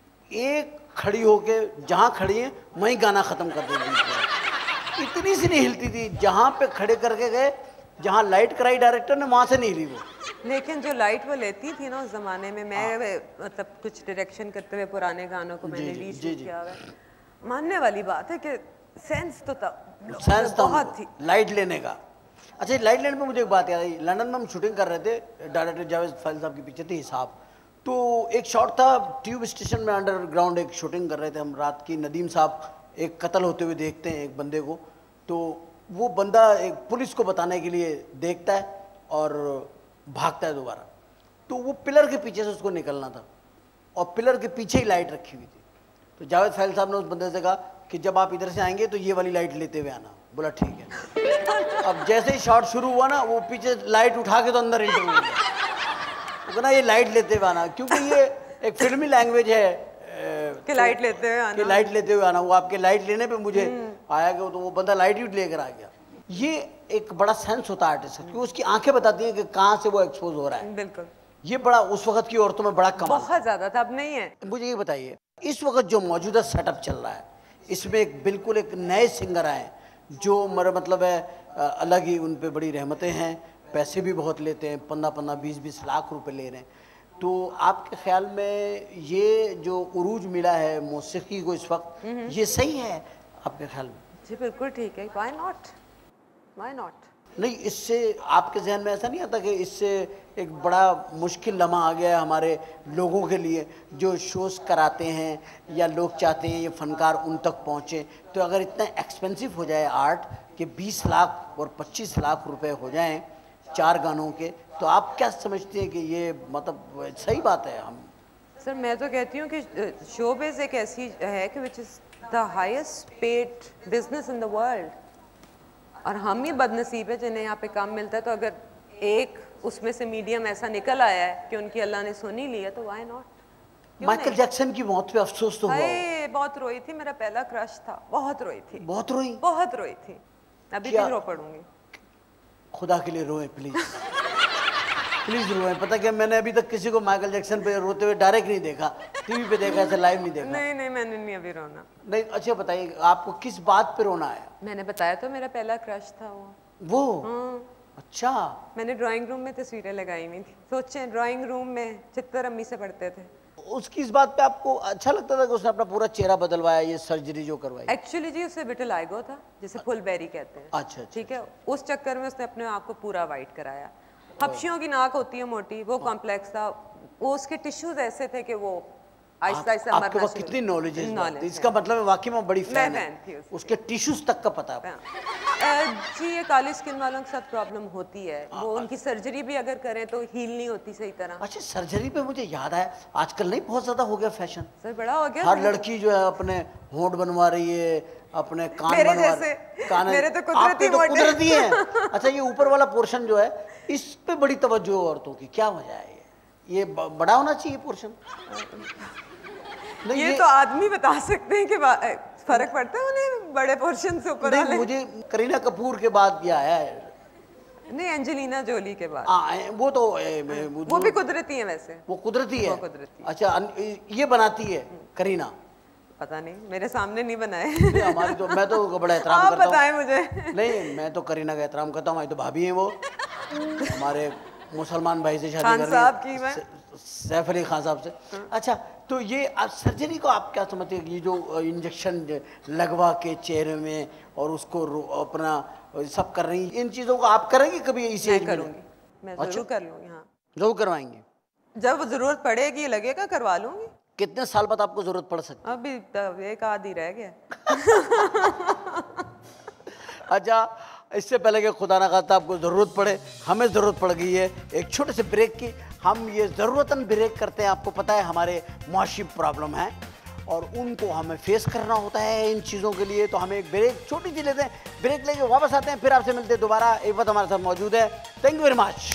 एक खड़ी होके जहाँ खड़ी है वहीं गाना खत्म कर देती थी, इतनी सी नहीं हिलती थी। जहाँ पे खड़े करके गए, जहाँ लाइट कराई डायरेक्टर ने, वहाँ से नहीं हिली वो। लेकिन जो लाइट वो लेती थी ना उस जमाने में, मैं मतलब कुछ डायरेक्शन करते हुए पुराने गानों को मैंने रीशूट किया हुआ है, मानने वाली बात है कि सेंस तो था, सेंस बहुत थी लाइट लेने का। अच्छा, लाइट लेने पे मुझे एक बात याद आई। लंदन में हम शूटिंग कर रहे थे, डायरेक्टर जावेद फैल साहब के पीछे थे हिसाब, तो एक शॉट था ट्यूब स्टेशन में, अंडरग्राउंड एक शूटिंग कर रहे थे हम रात की। नदीम साहब एक कत्ल होते हुए देखते हैं एक बंदे को, तो वो बंदा एक पुलिस को बताने के लिए देखता है और भागता है दोबारा, तो वो पिलर के पीछे से उसको निकलना था और पिलर के पीछे ही लाइट रखी हुई थी। तो जावेद फैल साहब ने उस बंदे से कहा कि जब आप इधर से आएंगे तो ये वाली लाइट लेते हुए आना। बोला ठीक है। अब जैसे ही शॉट शुरू हुआ ना, वो पीछे लाइट उठा के तो अंदर एंटर हो गया। वो कहना ये लाइट लेते हुए आना, क्योंकि ये एक फिल्मी लैंग्वेज है कि लाइट लेते हुए आना, कि लाइट लेते हुए आना। वो आपके लाइट लेने पे मुझे आया कि तो वो बंदा लाइट ही लेकर आ गया। ये एक बड़ा सेंस होता है आर्टिस्ट का, क्योंकि उसकी आंखें बताती हैं कि कहाँ से वो एक्सपोज हो रहा है। बिल्कुल, ये बड़ा उस वक्त की औरतों में बड़ा कमाल, बहुत ज्यादा था, अब नहीं है। मुझे ये बताइए, इस वक्त जो मौजूदा सेटअप चल रहा है, इसमें एक बिल्कुल एक नए सिंगर आए जो मेरा मतलब है अलग ही, उन पे बड़ी रहमतें हैं, पैसे भी बहुत लेते हैं, 15-15, 20-20 लाख रुपए ले रहे हैं। तो आपके ख्याल में ये जो उरूज मिला है मौसीकी को इस वक्त, ये सही है आपके ख्याल में? जी बिल्कुल ठीक है, व्हाई नॉट, व्हाई नॉट। नहीं, इससे आपके जहन में ऐसा नहीं आता कि इससे एक बड़ा मुश्किल लम्हा आ गया है हमारे लोगों के लिए जो शोज़ कराते हैं, या लोग चाहते हैं ये फनकार उन तक पहुँचे, तो अगर इतना एक्सपेंसिव हो जाए आर्ट कि 20 लाख और 25 लाख रुपए हो जाएं 4 गानों के, तो आप क्या समझते हैं कि ये मतलब सही बात है? हम सर मैं तो कहती हूँ कि शोबिज़ एक ऐसी है कि which is the highest paid business in the world, और हम ही बदनसीब है जिन्हें यहाँ पे काम मिलता है। तो अगर एक उसमें से मीडियम ऐसा निकल आया है कि उनकी अल्लाह ने सुन ही ली है, तो व्हाई नॉट। माइकल जैक्सन की मौत पे अफसोस तो हुआ? बहुत रोई थी, मेरा पहला क्रश था, बहुत रोई थी। बहुत रोई? बहुत रोई थी, अभी भी रो पड़ूंगी। खुदा के लिए रोए प्लीज, प्लीज रोए। पता क्या, मैंने अभी तक किसी को माइकल जैक्सन पे रोते हुए डायरेक्ट नहीं देखा, टीवी पे देखा, ऐसे लाइव नहीं देखा। नहीं मैंने नहीं अभी रोना। नहीं, अच्छा बताइए आपको किस बात पे रोना है? मैंने बताया तो मेरा पहला क्रश था वो। हाँ। अच्छा, मैंने ड्राइंग रूम में तस्वीरें लगाई हुई थी, सोचे ड्राइंग रूम में चित्तर अम्मी से पढ़ते थे। उसकी इस बात पे आपको अच्छा लगता था कि उसने अपना पूरा चेहरा बदलवाया, ये सर्जरी जो करवाई? एक्चुअली जी उससे विटिलाइगो था, जिसे फुलबेरी कहते हैं। अच्छा, ठीक है, उस चक्कर में उसने अपने आप को पूरा वाइट कराया। हफ्शियों की नाक होती है मोटी, वो कॉम्प्लेक्स था, वो उसके टिश्यूज ऐसे थे कि वो आहिस्ता आहिस्ता मरना आपके पास कितनी नॉलेज है इसका मतलब है वाकई में बड़ी फैन है, उसके टिश्यूज तक का पता है। जी ये काली स्किन वालों के साथ प्रॉब्लम होती है, वो उनकी सर्जरी भी अगर करें तो हील नहीं होती सही तरह। अच्छा, सर्जरी पे मुझे याद आया, आजकल नहीं बहुत ज्यादा हो गया फैशन, सर बड़ा हो गया, हर लड़की जो है अपने होंठ बनवा रही है, अपने कान मेरे बनवा जैसे, कान, मेरे तो कुदरती तो कुदरती है। अच्छा, ये ऊपर वाला पोर्शन जो है इस पे बड़ी तवज्जो औरतों की, क्या वजह है? ये बड़ा होना चाहिए पोर्शन? ये तो आदमी बता सकते हैं कि फर्क पड़ता है उन्हें बड़े पोर्शन से ऊपर वाले। मुझे करीना कपूर के बाद ये आया है। नहीं, एंजेलिना जोली के बाद। वो तो वो भी कुदरती है वैसे, वो कुदरती है। वो कुदरती। अच्छा, ये बनाती है करीना, पता नहीं, मेरे सामने नहीं बनाए। नहीं, हमारी तो, मैं तो बड़ा एहतराम आप करता हूँ। बताएं मुझे। नहीं, मैं तो करीना का एहतराम करता हूँ, हमारी तो भाभी हैं वो, हमारे मुसलमान भाई से शादी खान कर साहब रही की मैं। है, सैफ अली खान साहब से। अच्छा, तो ये आप सर्जरी को आप क्या समझते हैं? ये जो इंजेक्शन लगवा के चेहरे में और उसको अपना सब कर रही, इन चीज़ों को आप करेंगे कभी? इसी मैं एज में? करूँगी, मैं अच्छा। ज़रूर कर लूँगी। हाँ, जरूर करवाएंगे। जब ज़रूरत पड़ेगी, लगेगा, करवा लूँगी। कितने साल बाद आपको जरूरत पड़ सकती है? अभी तब एक आध ही रह गया। अच्छा, इससे पहले कि खुदा ना खास्ता आपको ज़रूरत पड़े, हमें ज़रूरत पड़ गई है एक छोटे से ब्रेक की। हम ये ज़रूरतन ब्रेक करते हैं, आपको पता है हमारे मुआशी प्रॉब्लम है और उनको हमें फेस करना होता है इन चीज़ों के लिए, तो हमें एक ब्रेक छोटी सी लेते हैं, ब्रेक लेके वापस आते हैं, फिर आपसे मिलते हैं दोबारा। एक बात हमारे साथ मौजूद है। Thank you very much.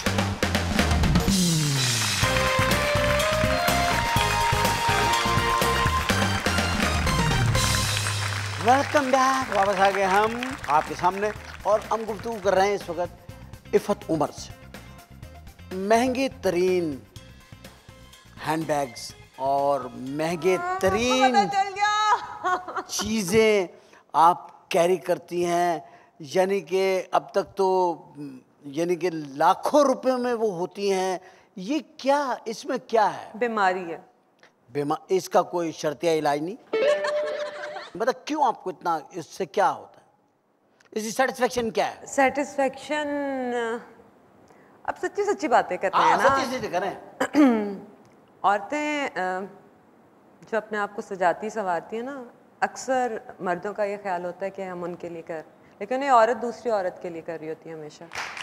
Welcome back, वापस आ गए हम आपके सामने और हम गुफ्तगू कर रहे हैं इस वक्त इफ़त उमर से। महंगे तरीन हैंडबैग्स और महंगे तरीन चल गया। चीज़ें आप कैरी करती हैं, यानी कि अब तक तो यानी कि लाखों रुपए में वो होती हैं। ये क्या, इसमें क्या है? बीमारी है। इसका कोई शर्तिया इलाज नहीं? मतलब क्यों आपको इतना, इससे क्या होता है? इसकी सेटिस्फेक्शन क्या है? सेटिस्फेक्शन, अब सच्ची सच्ची बातें करते हैं ना। सच्ची सच्ची करें। औरतें जो अपने आप को सजाती संवारती है ना, अक्सर मर्दों का ये ख्याल होता है कि हम उनके लिए कर, लेकिन ये औरत दूसरी औरत के लिए कर रही होती है हमेशा।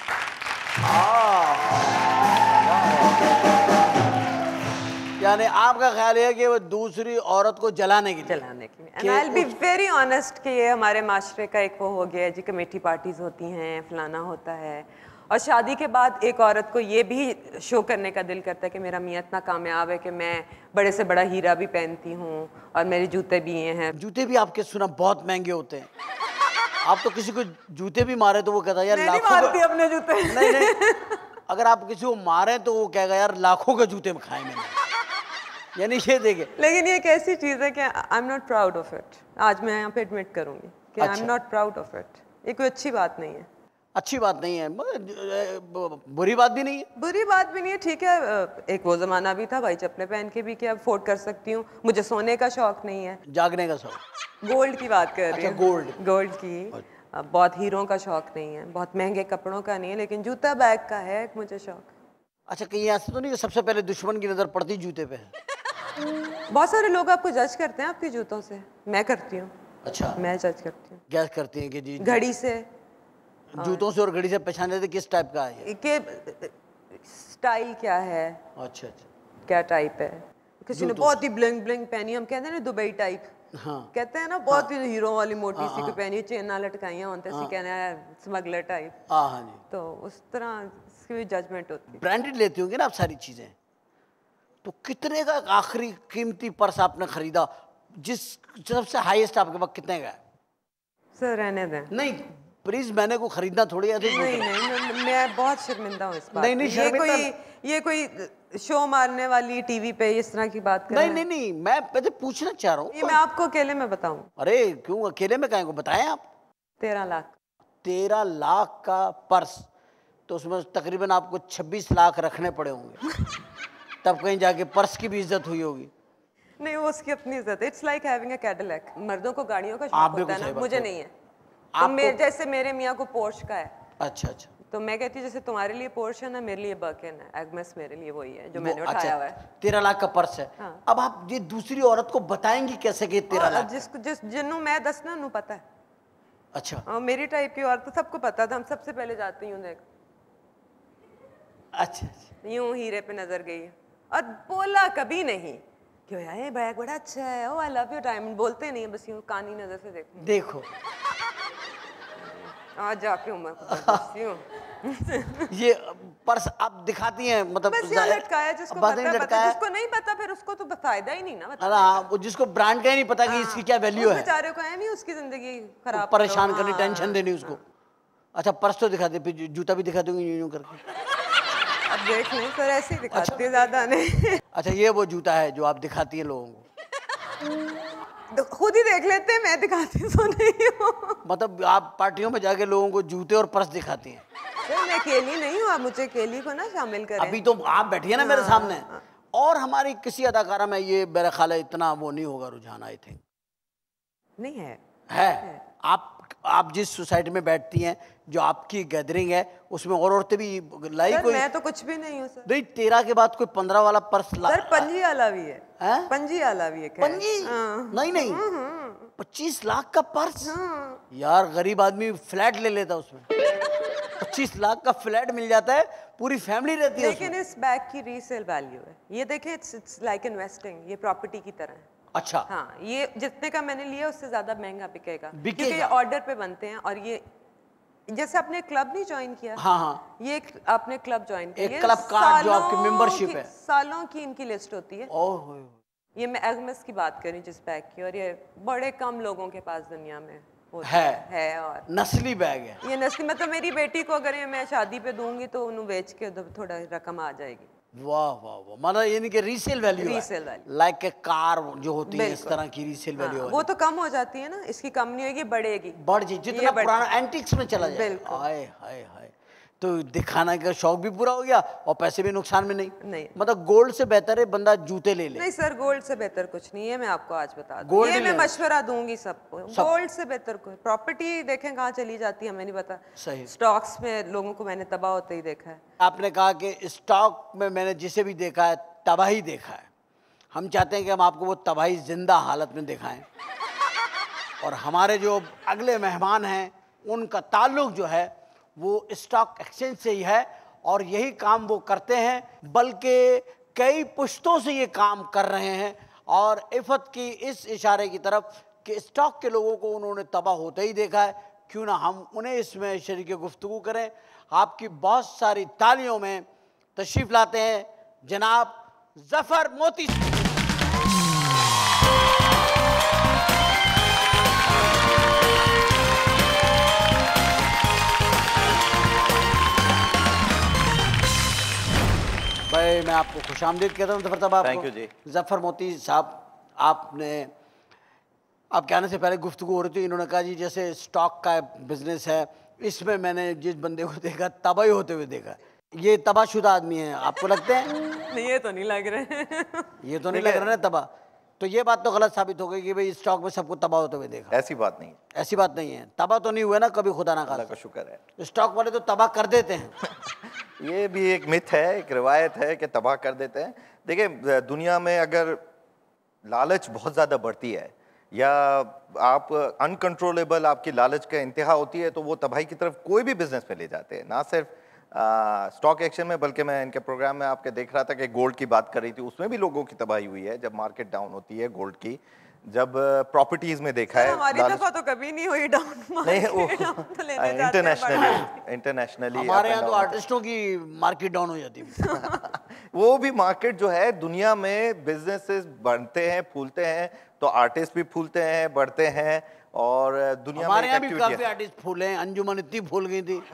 यानी आपका ख्याल है कि वो दूसरी औरत को जलाने के लिए? जलाने के लिए। And I will be very honest कि ये हमारे माशरे का एक वो हो गया है जी, कमेटी पार्टीज होती हैं, फलाना होता है, और शादी के बाद एक औरत को ये भी शो करने का दिल करता है कि मेरा मियाँ इतना कामयाब है कि मैं बड़े से बड़ा हीरा भी पहनती हूँ और मेरे जूते भी ये हैं। जूते भी आपके सुना बहुत महंगे होते हैं। आप तो किसी को जूते भी मारे तो वो कहता है यार मैं नहीं लाखों मारती अपने जूते। नहीं, अगर आप किसी को मारे तो वो कहेगा यार लाखों के जूते में खाए मैंने। यानी ये देखे, लेकिन ये एक ऐसी चीज़ है कि I am not proud of it. आज मैं यहाँ पे एडमिट करूँगी कि I am not proud of it. ये कोई अच्छी बात नहीं है। अच्छी बात नहीं है, बुरी बात भी नहीं है। बुरी बात भी नहीं है, ठीक है। एक वो ज़माना भी था भाई चप्पलें पहन के भी क्या अफोर्ड कर सकती हूँ। मुझे सोने का शौक नहीं है, जागने का शौक। गोल्ड की बात कर रही हूँ। अच्छा, गोल्ड की। बहुत हीरों का शौक नहीं है, बहुत महंगे कपड़ों का नहीं है, लेकिन जूता बैग का है मुझे शौक। अच्छा, कहीं ऐसा तो नहीं कि सबसे पहले दुश्मन की नज़र पड़ती जूते पे है? बहुत सारे लोग आपको जज करते हैं आपके जूतों से। मैं करती हूँ। अच्छा, मैं जज करती हूँ। क्या करती हैं कि जी घड़ी से, जूतों से और घड़ी से पहचान लेते किस टाइप का है ये? के स्टाइल क्या है, अच्छा, क्या टाइप है। किसी ने बहुत ही ब्लिंग ब्लिंग पहनी, हम कहते हैं ना दुबई टाइप, हाँ कहते हैं ना, बहुत ही हीरो वाली मोटी सी को पहनी, चेना लटकाइयां होते हैं, कहना है स्मगलर टाइप। हाँ जी, तो उस तरह इसकी भी जजमेंट होती है। ब्रांडेड लेती होंगे ना आप सारी चीज़ें, तो कितने का आखिरी कीमती पर्स आपने खरीदा जिस सबसे हाईएस्ट आपके पास कितने का है? सर रहने दें। नहीं प्लीज, मैंने को खरीदना थोड़ी ऐसे नहीं, मैं बहुत शर्मिंदा हूँ इस बात नहीं, ये कोई शो मारने वाली टीवी पे इस तरह की बात कर नहीं, मैं पहले पूछना चाह रहा हूँ। ये मैं आपको अकेले में बताऊं? अरे क्यों अकेले में, कहें को बताएं आप। 13 लाख। 13 लाख का पर्स, तो उसमें तकरीबन आपको 26 लाख रखने पड़े होंगे तब कहीं जाके पर्स की भी इज्जत हुई होगी। नहीं, वो उसकी अपनी इज्जत है। It's like having a Cadillac. मर्दों को गाड़ियों का शौक होता है ना, मुझे नहीं है। तो जैसे मेरे मियाँ को पोर्श का है। अच्छा, तो मैं कहती हूँ जैसे तुम्हारे लिए पोर्श है ना, मेरे लिए बर्किन है, एग्मस मेरे लिए वही है जो मैंने उठाया हुआ है। 13 लाख का पर्स है। हाँ। अब आप ये दूसरी औरत को बताएंगी कैसे कि 13 लाख? जिन्हों मैं दसना नू पता है। अच्छा, और मेरी टाइप की औरत सबको पता था, हम सबसे पहले जाते यूं देख। अच्छा, यूं हीरे पे नजर गई और बोला कभी नहीं क्यों यार बैग बड़ा अच्छा है, oh I love you diamond, बोलते नहीं, बस यूं कानी नजर से देखो आज जाके उम्र को ये पर्स आप दिखाती हैं, मतलब बस यहाँ लटकाया, जिसको पता, जिसको नहीं पता फिर उसको तो फायदा ही नहीं ना। हाँ, जिसको ब्रांड का ही नहीं पता कि इसकी क्या वैल्यू है, बेचारे को है नहीं उसकी जिंदगी खराब, परेशान करनी, टेंशन देनी उसको। अच्छा, पर्स तो दिखाते, फिर जूता भी दिखा दूंगी यूं करके। अब देख लें सर, ऐसे ही दिखाते हैं, ज्यादा नहीं। अच्छा, ये वो जूता है जो आप दिखाती है लोगों को? तो खुद ही देख लेते हैं, मैं दिखाती तो नहीं हूँ। मतलब आप पार्टियों में जाके लोगों को जूते और पर्स दिखाती हैं? सर मैं अकेली नहीं हूँ, आप मुझे अकेली को ना शामिल करें। अभी तो आप बैठी है ना मेरे सामने। और हमारी किसी अदाकारा में ये मेरा ख्याल है इतना वो नहीं होगा रुझान, आई थिंक। नहीं है। है। आप जिस सोसाइटी में बैठती हैं, जो आपकी गैदरिंग है, उसमें और औरतें भी लाई सर कोई? मैं तो कुछ भी नहीं हूँ सर। नहीं, 13 के बाद कोई 15 वाला पर्स सर पंजी वाला भी है। हैं? पंजी वाला भी है। पंजी? नहीं नहीं, 25 लाख का पर्स? यार गरीब आदमी फ्लैट ले लेता उसमें। 25 लाख का फ्लैट मिल जाता है, पूरी फैमिली रहती है लेकिन इस बैग की रीसेल वैल्यू है, ये देखें, इट्स लाइक इन्वेस्टिंग, ये प्रॉपर्टी की तरह है। अच्छा। हाँ, ये जितने का मैंने लिया उससे ज्यादा महंगा बिकेगा, बिकेगा? क्योंकि ये ऑर्डर पे बनते हैं। और ये जैसे आपने क्लब नहीं ज्वाइन किया? हाँ हाँ, ये एक आपने क्लब ज्वाइन किया, एक क्लब कार्ड जो आपकी मेंबरशिप है, सालों की इनकी लिस्ट होती है। ओह, ये मैं एगमस की बात कर रही हूँ जिस बैग की, और ये बड़े कम लोगों के पास दुनिया में होता है। और नस्ली बैग है ये नस्ली, मतलब मेरी बेटी को अगर ये मैं शादी पे दूंगी तो उन्हें बेच के उधर थोड़ा रकम आ जाएगी। वाह वाह वाह, मतलब यानी कि resale value, resale value, like a car जो होती है इस तरह की रीसेल वैल्यू। वो तो कम हो जाती है ना, इसकी कम नहीं होगी, बढ़ेगी। बढ़ जी, जितना पुराना एंटिक्स में चला जाए। बिल्कुल। हाय हाय हाय, तो दिखाने का शौक भी पूरा हो गया और पैसे भी नुकसान में नहीं। मतलब गोल्ड से बेहतर है बंदा जूते ले ले। नहीं सर, गोल्ड से बेहतर कुछ नहीं है, मैं आपको आज बता दूं। गोल्ड ये मैं मशवरा दूंगी सबको, गोल्ड से बेहतर कोई प्रॉपर्टी देखें कहाँ चली जाती है हमें नहीं पता। सही। स्टॉक्स में लोगों को मैंने तबाह होते ही देखा है। आपने कहा कि स्टॉक में मैंने जिसे भी देखा है तबाही देखा है। हम चाहते हैं कि हम आपको वो तबाही जिंदा हालत में दिखाएं। और हमारे जो अगले मेहमान हैं उनका ताल्लुक जो है वो स्टॉक एक्सचेंज से ही है, और यही काम वो करते हैं, बल्कि कई पुश्तों से ये काम कर रहे हैं। और इफ़त की इस इशारे की तरफ कि स्टॉक के लोगों को उन्होंने तबाह होते ही देखा है, क्यों ना हम उन्हें इसमें शरीक गुफ्तगू करें। आपकी बहुत सारी तालियों में तशरीफ़ लाते हैं जनाब ज़फ़र मोती। भाई मैं आपको खुशामदीद कहता हूँ ज़फ़र साहब। आपको थैंक यू जी। ज़फ़र मोती साहब, आपने आपके आने से पहले गुफ्तगू हो रही थी, इन्होंने कहा जी जैसे स्टॉक का बिजनेस है, इसमें मैंने जिस बंदे को देखा तबाही होते हुए देखा। ये तबाहशुदा आदमी है, आपको लगते हैं? नहीं, ये तो नहीं लग रहे। ये तो नहीं लग रहा है तबाह। तो ये बात तो गलत साबित हो गई कि भाई स्टॉक में सबको तबाह होते हुए देखा। ऐसी बात नहीं, ऐसी बात नहीं है, तबाह तो नहीं हुआ ना कभी, खुदा ना अल्लाह का खास्ता। शुक्र है। स्टॉक वाले तो तबाह कर देते हैं। ये भी एक मिथ है, एक रिवायत है कि तबाह कर देते हैं। देखिए दुनिया में अगर लालच बहुत ज़्यादा बढ़ती है या आप अनकंट्रोलेबल आपकी लालच का इंतहा होती है तो वो तबाही की तरफ कोई भी बिजनेस में ले जाते हैं। ना सिर्फ स्टॉक एक्शन में, बल्कि मैं इनके प्रोग्राम में आपके देख रहा था कि गोल्ड की बात कर रही थी, उसमें भी लोगों की तबाही हुई है जब मार्केट डाउन होती है गोल्ड की। जब प्रॉपर्टीज में देखा है, हमारी दफा तो कभी नहीं हुई डाउन मार्केट। इंटरनेशनली हमारे यहाँ तो आर्टिस्टों की मार्केट डाउन हो जाती है। वो भी मार्केट जो है दुनिया में बिजनेसेस बढ़ते हैं, फूलते हैं, तो आर्टिस्ट भी फूलते हैं, बढ़ते हैं। और दुनिया हमारे में यहाँ भी काफी आर्टिस्ट फूले हैं। अंजुमन इतनी फूल गई थी,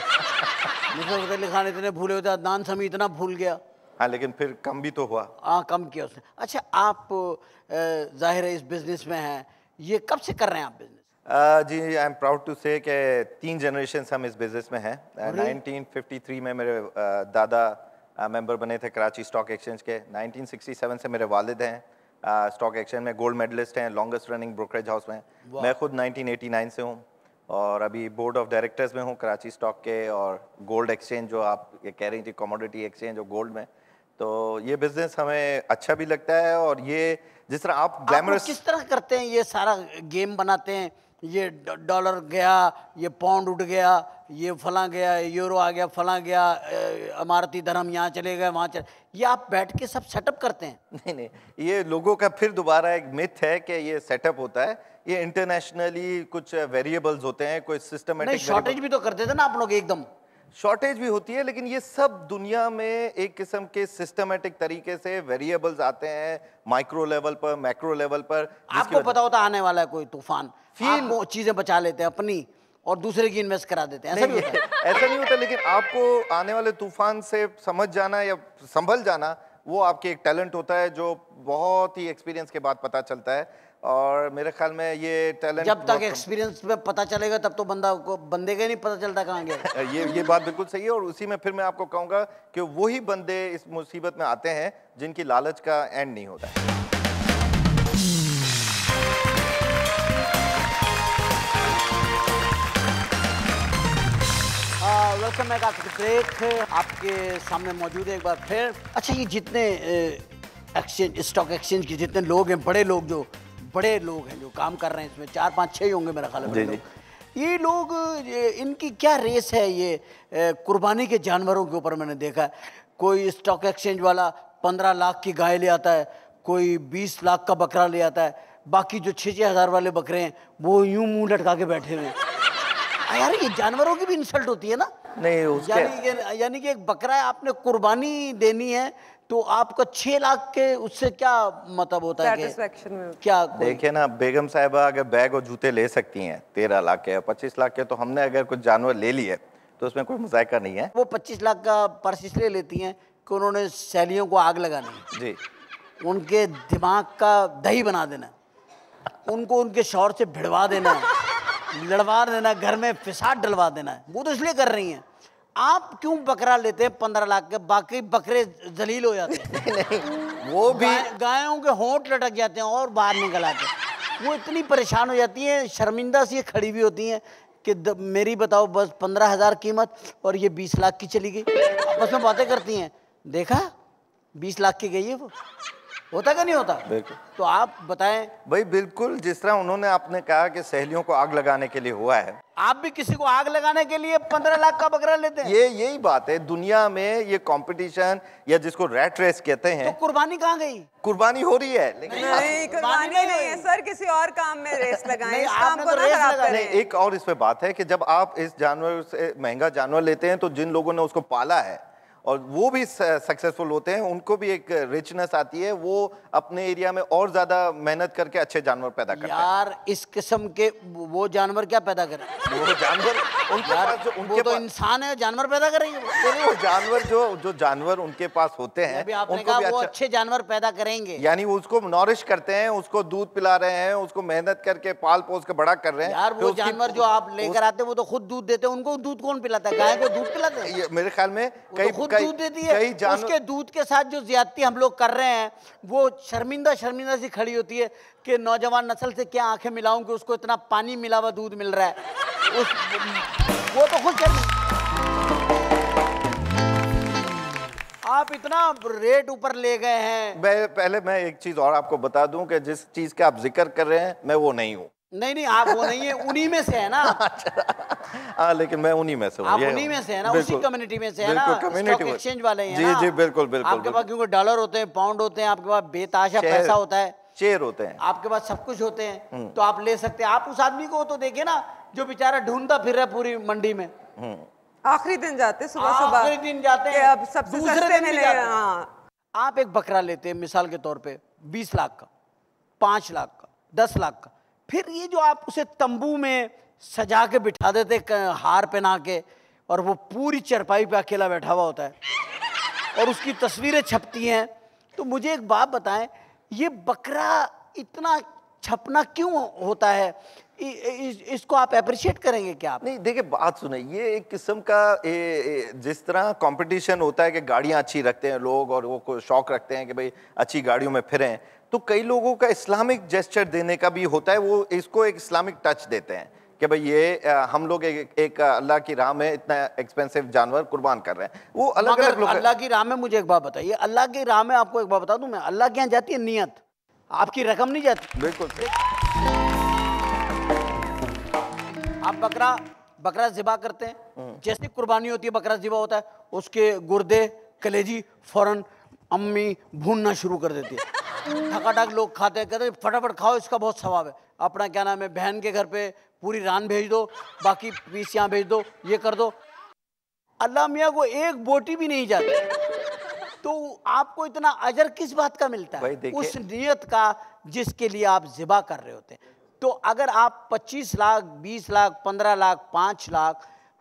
नुसरत अली खान इतने फूले होते, अदनान समी इतना फूल गया। हाँ, लेकिन फिर कम भी तो हुआ। हाँ, कम किया उसने। अच्छा, आप जाहिर है इस बिजनेस में हैं, ये कब से कर रहे हैं आप बिजनेस? जी, I am proud to say कि 3 जनरेशन हम इस बिजनेस में हैं। 1953 में मेरे दादा मेंबर बने थे कराची स्टॉक एक्सचेंज के। 1967 से मेरे वालिद हैं स्टॉक एक्सचेंज में गोल्ड मेडलिस्ट हैं, लॉन्गेस्ट रनिंग ब्रोकरेज हाउस में। मैं खुद 1989 से हूँ और अभी बोर्ड ऑफ डायरेक्टर्स में हूँ कराची स्टॉक के। और गोल्ड एक्सचेंज जो आप ये कह रही थी, कमोडिटी एक्सचेंज और गोल्ड में, तो ये बिजनेस हमें अच्छा भी लगता है। और ये जिस तरह आप ग्लैमरस किस तरह करते हैं, ये सारा गेम बनाते हैं, ये डॉलर गया, ये पाउंड उठ गया, ये फलां गया, यूरो आ गया, फलां गया, इमारती धर्म यहाँ चले गए, वहाँ चले, ये आप बैठ के सब सेटअप करते हैं? नहीं, ये लोगों का फिर दोबारा एक मिथ है कि ये सेटअप होता है। ये इंटरनेशनली कुछ वेरिएबल्स होते हैं, कोई सिस्टमेटिक। शॉर्टेज भी तो करते थे ना आप लोग एकदम। शॉर्टेज भी होती है, लेकिन ये सब दुनिया में एक किस्म के सिस्टमेटिक तरीके से वेरिएबल्स आते हैं, माइक्रो लेवल पर, मैक्रो लेवल पर। आपको पता होता आने वाला है कोई तूफान, आप वो चीजें बचा लेते हैं अपनी और दूसरे की इन्वेस्ट करा देते हैं। ऐसा नहीं होता? ऐसा नहीं होता, लेकिन आपको आने वाले तूफान से समझ जाना या संभल जाना वो आपके एक टैलेंट होता है जो बहुत ही एक्सपीरियंस के बाद पता चलता है। और मेरे ख्याल में ये टैलेंट जब तक एक्सपीरियंस में पता चलेगा तब तो बंदे का ही नहीं पता चलता कहाँ गया। ये बात बिल्कुल सही है। और उसी में फिर मैं आपको कहूँगा कि वही बंदे इस मुसीबत में आते हैं जिनकी लालच का एंड नहीं होता है। Welcome back after break. आपके सामने मौजूद है एक बार फिर। अच्छा, ये जितने एक्सचेंज, स्टॉक एक्सचेंज के जितने लोग हैं, बड़े लोग हैं जो काम कर रहे हैं इसमें, 4 5 6 होंगे मेरा ख्याल है बड़े लोग। ये लोग, इनकी क्या रेस है ये कुर्बानी के जानवरों के ऊपर? मैंने देखा कोई स्टॉक एक्सचेंज वाला 15 लाख की गाय ले आता है, कोई 20 लाख का बकरा ले आता है, बाकी जो 6-6 हज़ार वाले बकरे हैं वो यूं मुंह लटका के बैठे हुए हैं। यार, ये जानवरों की भी इंसल्ट होती है ना? नहीं, उसके यानी कि एक बकरा है, आपने कुर्बानी देनी है तो आपका 6 लाख के उससे क्या मतलब होता है Satisfaction में क्या? देखिए ना बेगम साहिबा, अगर बैग और जूते ले सकती हैं 13 लाख के या 25 लाख के, तो हमने अगर कुछ जानवर ले लिए तो उसमें कोई मुज़ायका नहीं है। वो 25 लाख का पर्स इसलिए लेती हैं कि उन्होंने सैलियों को आग लगानी है जी, उनके दिमाग का दही बना देना, उनको उनके शौहर से भिड़वा देना है, लड़वा देना, घर में फिसाद डलवा देना है। वो तो इसलिए कर रही हैं। आप क्यों बकरा लेते हैं 15 लाख के, बाकी बकरे जलील हो जाते हैं? नहीं, वो भी गायों के होंठ लटक जाते हैं और बाहर निकल आते हैं। वो इतनी परेशान हो जाती हैं, शर्मिंदा सी खड़ी भी होती हैं कि मेरी बताओ बस 15,000 कीमत और ये 20 लाख की चली गई। आपस में बातें करती हैं, देखा 20 लाख की गई है वो। होता क्या नहीं होता? बिल्कुल। तो आप बताएं भाई, बिल्कुल जिस तरह उन्होंने आपने कहा कि सहेलियों को आग लगाने के लिए हुआ है, आप भी किसी को आग लगाने के लिए 15 लाख का बकरा लेते हैं? यही बात है। दुनिया में ये कंपटीशन या जिसको रैट रेस कहते हैं, तो कुर्बानी कहाँ गई? कुर्बानी हो रही है लेकिन नहीं, कुर्बानी नहीं है सर, किसी और काम में रेस लगाएं। इस काम को तो ना खराब करें। एक और इसमें बात है कि जब आप इस जानवर से महंगा जानवर लेते हैं तो जिन लोगों ने उसको पाला है और वो भी सक्सेसफुल होते हैं, उनको भी एक रिचनेस आती है, वो अपने एरिया में और ज्यादा मेहनत करके अच्छे जानवर पैदा करते हैं। यार, इस किस्म के वो जानवर क्या पैदा करें? वो जानवर उनके पास जो वो तो इंसान है, जानवर पैदा करेंगे वो जानवर जो जानवर उनके पास होते हैं, अभी आपने उनको कहा भी वो अच्छे जानवर पैदा करेंगे, यानी वो उसको नॉरिश करते हैं, उसको दूध पिला रहे हैं, उसको मेहनत करके पाल पोस के बड़ा कर रहे हैं। यार वो जानवर जो आप लेकर आते हैं वो तो खुद दूध देते हैं। उनको दूध कौन पिलाता है? गाय को दूध पिलाते हैं? मेरे ख्याल में कई खुद दूध देती है। उसके दूध के साथ जो ज्यादती हम लोग कर रहे हैं, वो शर्मिंदा सी खड़ी होती है कि नौजवान नस्ल से क्या आंखें मिलाऊं कि उसको इतना पानी मिला हुआ दूध मिल रहा है। वो तो खुद आप इतना रेट ऊपर ले गए हैं। मैं एक चीज और आपको बता दूं कि जिस चीज का आप जिक्र कर रहे हैं मैं वो नहीं हूँ। नहीं, आप वो नहीं है, उन्हीं में से है ना। हाँ, लेकिन मैं उन्हीं में से हूँ। आप उन्हीं में से है ना, उसी कम्युनिटी में से है ना, स्टॉक एक्सचेंज वाले हैं ना। जी, बिल्कुल। आपके पास क्योंकि डॉलर होते हैं, पाउंड होते हैं, आपके पास बेताशा पैसा होता है, शेयर होते हैं, आपके पास सब कुछ होते हैं, तो आप ले सकते हैं। आप उस आदमी को तो देखिए ना जो बेचारा ढूंढता फिर रहा है पूरी मंडी में। आखिरी दिन जाते, सुबह आखिरी दिन जाते हैं, अब सबसे सस्ते में ले। आप एक बकरा लेते हैं मिसाल के तौर पे 20 लाख का, 5 लाख का, 10 लाख का, फिर ये जो आप उसे तंबू में सजा के बिठा देते, हार पहना के, और वो पूरी चरपाई पे अकेला बैठा हुआ होता है और उसकी तस्वीरें छपती हैं, तो मुझे एक बात बताएं, ये बकरा इतना छपना क्यों होता है? इसको आप अप्रिशिएट करेंगे क्या आप? नहीं, देखिए बात सुने, ये एक किस्म का जिस तरह कंपटीशन होता है कि गाड़ियां अच्छी रखते हैं लोग और वो शौक रखते हैं कि भाई अच्छी गाड़ियों में फिरें, तो कई लोगों का इस्लामिक जेस्चर देने का भी होता है, वो इसको एक इस्लामिक टच देते हैं कि भाई ये हम लोग एक अल्लाह की राह में इतना एक्सपेंसिव जानवर कुर्बान कर रहे हैं। वो अलग अलग लोग अल्लाह की राह में, मुझे एक बात बताइए, अल्लाह की राह में आपको एक बात बता दूं मैं, अल्लाह के यहाँ जाती है नियत, आपकी रकम नहीं जाती। बिल्कुल। आप बकरा ज़िबा करते हैं, जैसे कुर्बानी होती है बकरा ज़िबा होता है, उसके गुर्दे कलेजी फौरन अम्मी भूनना शुरू कर देती है, ठकाठक लोग खाते हैं, कहते हैं फटाफट खाओ, इसका बहुत सवाब है। अपना क्या नाम है, बहन के घर पे पूरी रान भेज दो, बाकी पीस यहाँ भेज दो, ये कर दो। अल्लाह मियाँ को एक बोटी भी नहीं जाती, तो आपको इतना अजर किस बात का मिलता है? उस नियत का जिसके लिए आप ज़िबा कर रहे होते हैं। तो अगर आप 25 लाख, 20 लाख, 15 लाख, 5 लाख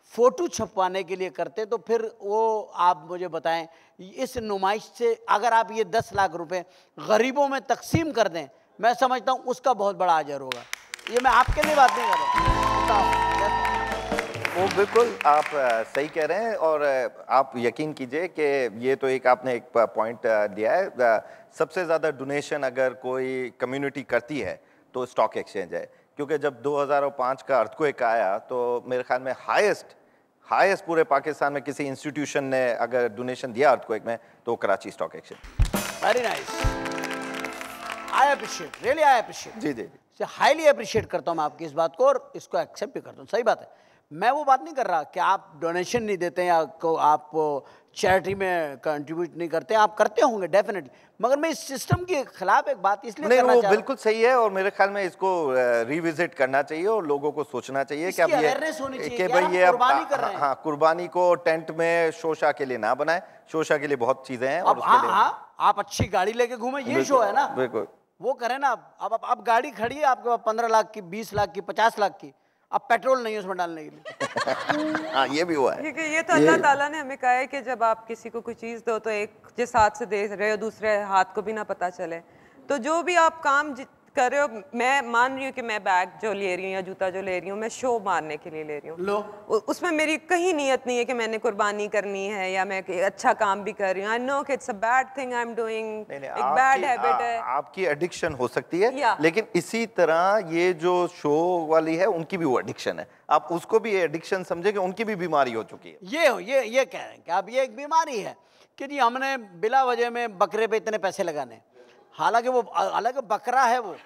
फोटो छपवाने के लिए करते, तो फिर वो आप मुझे बताएं, इस नुमाइश से अगर आप ये 10 लाख रुपए गरीबों में तकसीम कर दें, मैं समझता हूँ उसका बहुत बड़ा अजर होगा। ये मैं आपके लिए बात नहीं कर रहा हूँ। वो बिल्कुल आप सही कह रहे हैं, और आप यकीन कीजिए कि ये तो एक आपने एक पॉइंट दिया है। सबसे ज़्यादा डोनेशन अगर कोई कम्युनिटी करती है तो स्टॉक एक्सचेंज है, क्योंकि जब 2005 का अर्थक्वेक आया तो मेरे ख्याल में हाईएस्ट पूरे पाकिस्तान में किसी इंस्टीट्यूशन ने अगर डोनेशन दिया अर्थक्वेक में तो Karachi stock exchange. Very nice, I appreciate, really I appreciate. जी जी से हाईली अप्रिशिएट करता हूँ मैं आपकी इस बात को, और इसको एक्सेप्ट भी करता हूँ। सही बात है, मैं वो बात नहीं कर रहा कि आप डोनेशन नहीं देते हैं या आप चैरिटी में कंट्रीब्यूट नहीं करते, आप करते होंगे डेफिनेटली, मगर मैं इस सिस्टम के खिलाफ एक बात इसलिए नहीं, करना वो चाह बिल्कुल सही है, और मेरे ख्याल में इसको रिविजिट करना चाहिए और लोगों को सोचना चाहिए कि अब ये अवेयरनेस होनी चाहिए कि कि भाई हम ये कुर्बानी कर रहे हैं। हाँ, कुर्बानी को टेंट में शोशा के लिए ना बनाए, शोशा के लिए बहुत चीजें हैं। अब हाँ, आप अच्छी गाड़ी लेके घूमे, ये शो है ना, बिल्कुल वो करें ना। अब गाड़ी खड़ी है आपके पास 15 लाख की, 20 लाख की, 50 लाख की, अब पेट्रोल नहीं है उसमें डालने के लिए। हाँ, ये भी हुआ है। क्योंकि ये तो अल्लाह ताला ने हमें कहा है कि जब आप किसी को कोई चीज़ दो तो एक जिस हाथ से दे रहे हो दूसरे हाथ को भी ना पता चले। तो जो भी आप काम कर रहे हो, मैं मान रही हूँ कि मैं बैग जो ले रही हूँ या जूता जो ले रही हूँ, मैं शो मारने के लिए ले रही हूँ। लो, उसमें मेरी कहीं नीयत नहीं है कि मैंने कुर्बानी करनी है या मैं अच्छा काम भी कर रही हूँ। आई नो कि it's a bad thing I am doing, एक बैड हैबिट है। आपकी एडिक्शन हो सकती है, लेकिन इसी तरह ये जो शो वाली है उनकी भी वो एडिक्शन है। आप उसको भी एडिक्शन समझे कि उनकी भी बीमारी हो चुकी है। ये कह रहे हैं कि अब ये एक बीमारी है कि जी हमने बिला वजह में बकरे पे इतने पैसे लगाने, हालांकि वो अलग बकरा है, वो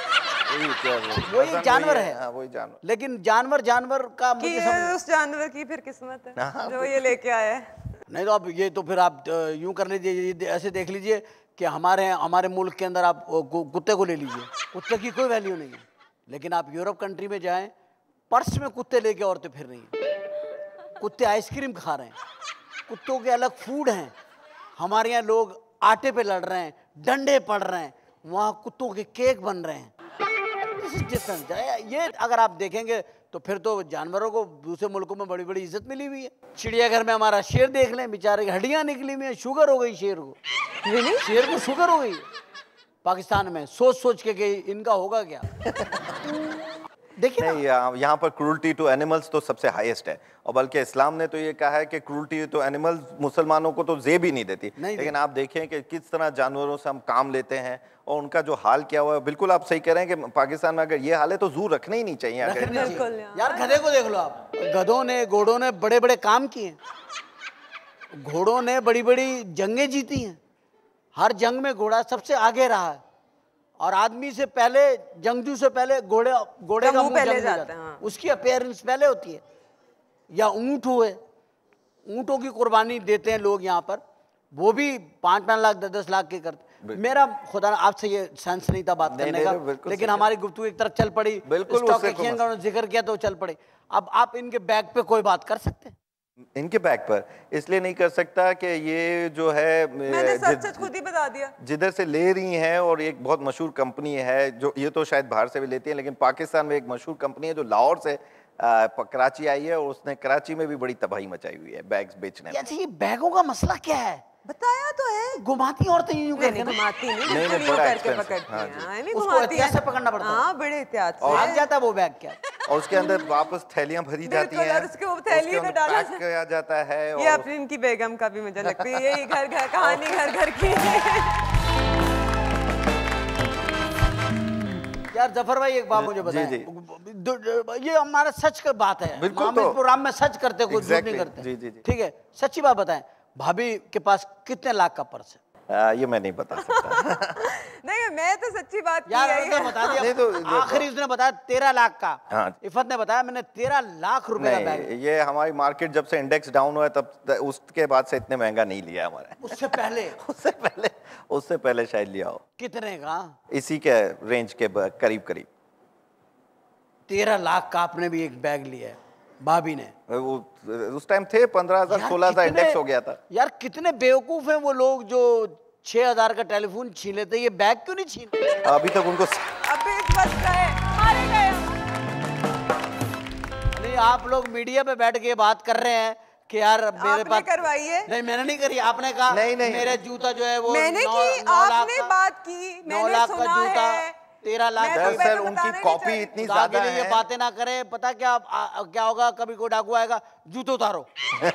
एक जानवर है। हाँ, वही जानवर। लेकिन जानवर का मुझे उस जानवर की फिर किस्मत है जो ये लेके आया है। नहीं तो अब ये तो फिर आप यूं कर लीजिए, ऐसे देख लीजिए कि हमारे मुल्क के अंदर आप कुत्ते को ले लीजिए, कुत्ते की कोई वैल्यू नहीं है, लेकिन आप यूरोप कंट्री में जाएं, पर्स में कुत्ते लेके औरतें फिर रही हैं, कुत्ते आइसक्रीम खा रहे हैं, कुत्तों के अलग फूड हैं। हमारे यहाँ लोग आटे पे लड़ रहे हैं, डंडे पड़ रहे हैं, वहाँ कुत्तों के केक बन रहे हैं। ये अगर आप देखेंगे तो फिर तो जानवरों को दूसरे मुल्कों में बड़ी बड़ी इज्जत मिली हुई है। चिड़ियाघर में हमारा शेर देख लें, बेचारे की हड्डियां निकली हुई है, शुगर हो गई शेर को। शेर को शुगर हो गई पाकिस्तान में, सोच के कि इनका होगा क्या। देखिए नहीं, यहाँ पर क्रूल्टी टू एनिमल्स तो सबसे हाईएस्ट है, और बल्कि इस्लाम ने तो ये कहा है कि क्रूल्टी टू एनिमल्स मुसलमानों को तो जेब ही नहीं देती। लेकिन आप देखें कि किस तरह जानवरों से हम काम लेते हैं और उनका जो हाल क्या हुआ है। बिल्कुल आप सही कह रहे हैं कि पाकिस्तान में अगर ये हाल है तो जू रखने ही नहीं चाहिए। यार गधे को देख लो आप, गधों ने घोड़ों ने बड़े बड़े काम किए, घोड़ों ने बड़ी बड़ी जंगें जीती हैं, हर जंग में घोड़ा सबसे आगे रहा है, और आदमी से पहले, जंगजू से पहले घोड़े का मुंह पहले जाता है, उसकी अपीयरेंस पहले होती है। या ऊंट हुए, ऊंटों की कुर्बानी देते हैं लोग यहाँ पर, वो भी 5-5 लाख 10-10 लाख के करते। मेरा खुदा आपसे ये सेंस नहीं था बात करने का, लेकिन हमारी गुफ्तगू एक तरफ चल पड़ी, स्टॉक एक्सचेंज का जिक्र किया तो चल पड़ी। अब आप इनके बैग पे कोई बात कर सकते हैं? इनके बैग पर इसलिए नहीं कर सकता कि ये जो है, मैंने सच खुद ही बता दिया, जिधर से ले रही हैं, और एक बहुत मशहूर कंपनी है जो ये तो शायद बाहर से भी लेती है, लेकिन पाकिस्तान में एक मशहूर कंपनी है जो लाहौर से कराची आई है, और उसने कराची में भी बड़ी तबाही मचाई हुई है बैग्स बेचने में। अच्छा, ये बैगों का मसला क्या है? बताया तो है, घुमाती औरतें यूं करके, घुमाती नहीं, बड़ा करके पकड़ती हैं, उसको एहतियात से पकड़ना पड़ता है। हाँ, बड़े एहतियात से भाग जाता है वो बैग क्या, और उसके अंदर वापस थैलियां भरी जाती हैं, और उसके वो थैली में डाला किया जाता है। ये अपनी इनकी बेगम का भी मुझे लगती है, यही घर कहानी घर की। यार जफर भाई एक बात मुझे बताएं, ये हमारा सच का बात है, बिल्कुल, हम इस प्रोग्राम में सच करते, कुछ झूठ नहीं करते। ठीक है, सच्ची बात बताएं, भाभी के पास कितने लाख का पर्स है? ये मैं नहीं बता सकता। नहीं, मैं तो सच्ची बात यार बता दिया, नहीं तो आखिरी उसने बताया 13 लाख का। हाँ, इफत ने बताया मैंने 13 लाख रुपए का बैग। ये हमारी मार्केट जब से इंडेक्स डाउन हुआ तब उसके बाद से इतने महंगा नहीं लिया हमारा। उससे पहले शायद लिया हो। कितने का? इसी के रेंज के करीब 13 लाख का आपने भी एक बैग लिया है भाभी ने। उस टाइम थे 15,000 16,000 इंडेक्स हो गया था। यार कितने बेवकूफ हैं वो लोग जो 6,000 का टेलीफोन छीन लेते, ये बैग क्यों नहीं छीन? अभी तक उनको अबे बच गए, मारे गए। नहीं, आप लोग मीडिया पे बैठ के बात कर रहे हैं कि यार मेरे पास करवाई है। नहीं, मैंने नहीं करी। आपने कहा नहीं, नहीं। मेरे जूता जो है वो मैंने 9 की, 9 लाख आपने का, बात की, 9 मैंने लाख का सुना जूता है। 13 लाख मैं तो की। दरअसल बताना उनकी नहीं कॉपी चाहिए। इतनी आगे ज्यादा लिए ये है। बातें ना करें। पता क्या क्या होगा, कभी कोई डाकू आएगा, जूते उतारो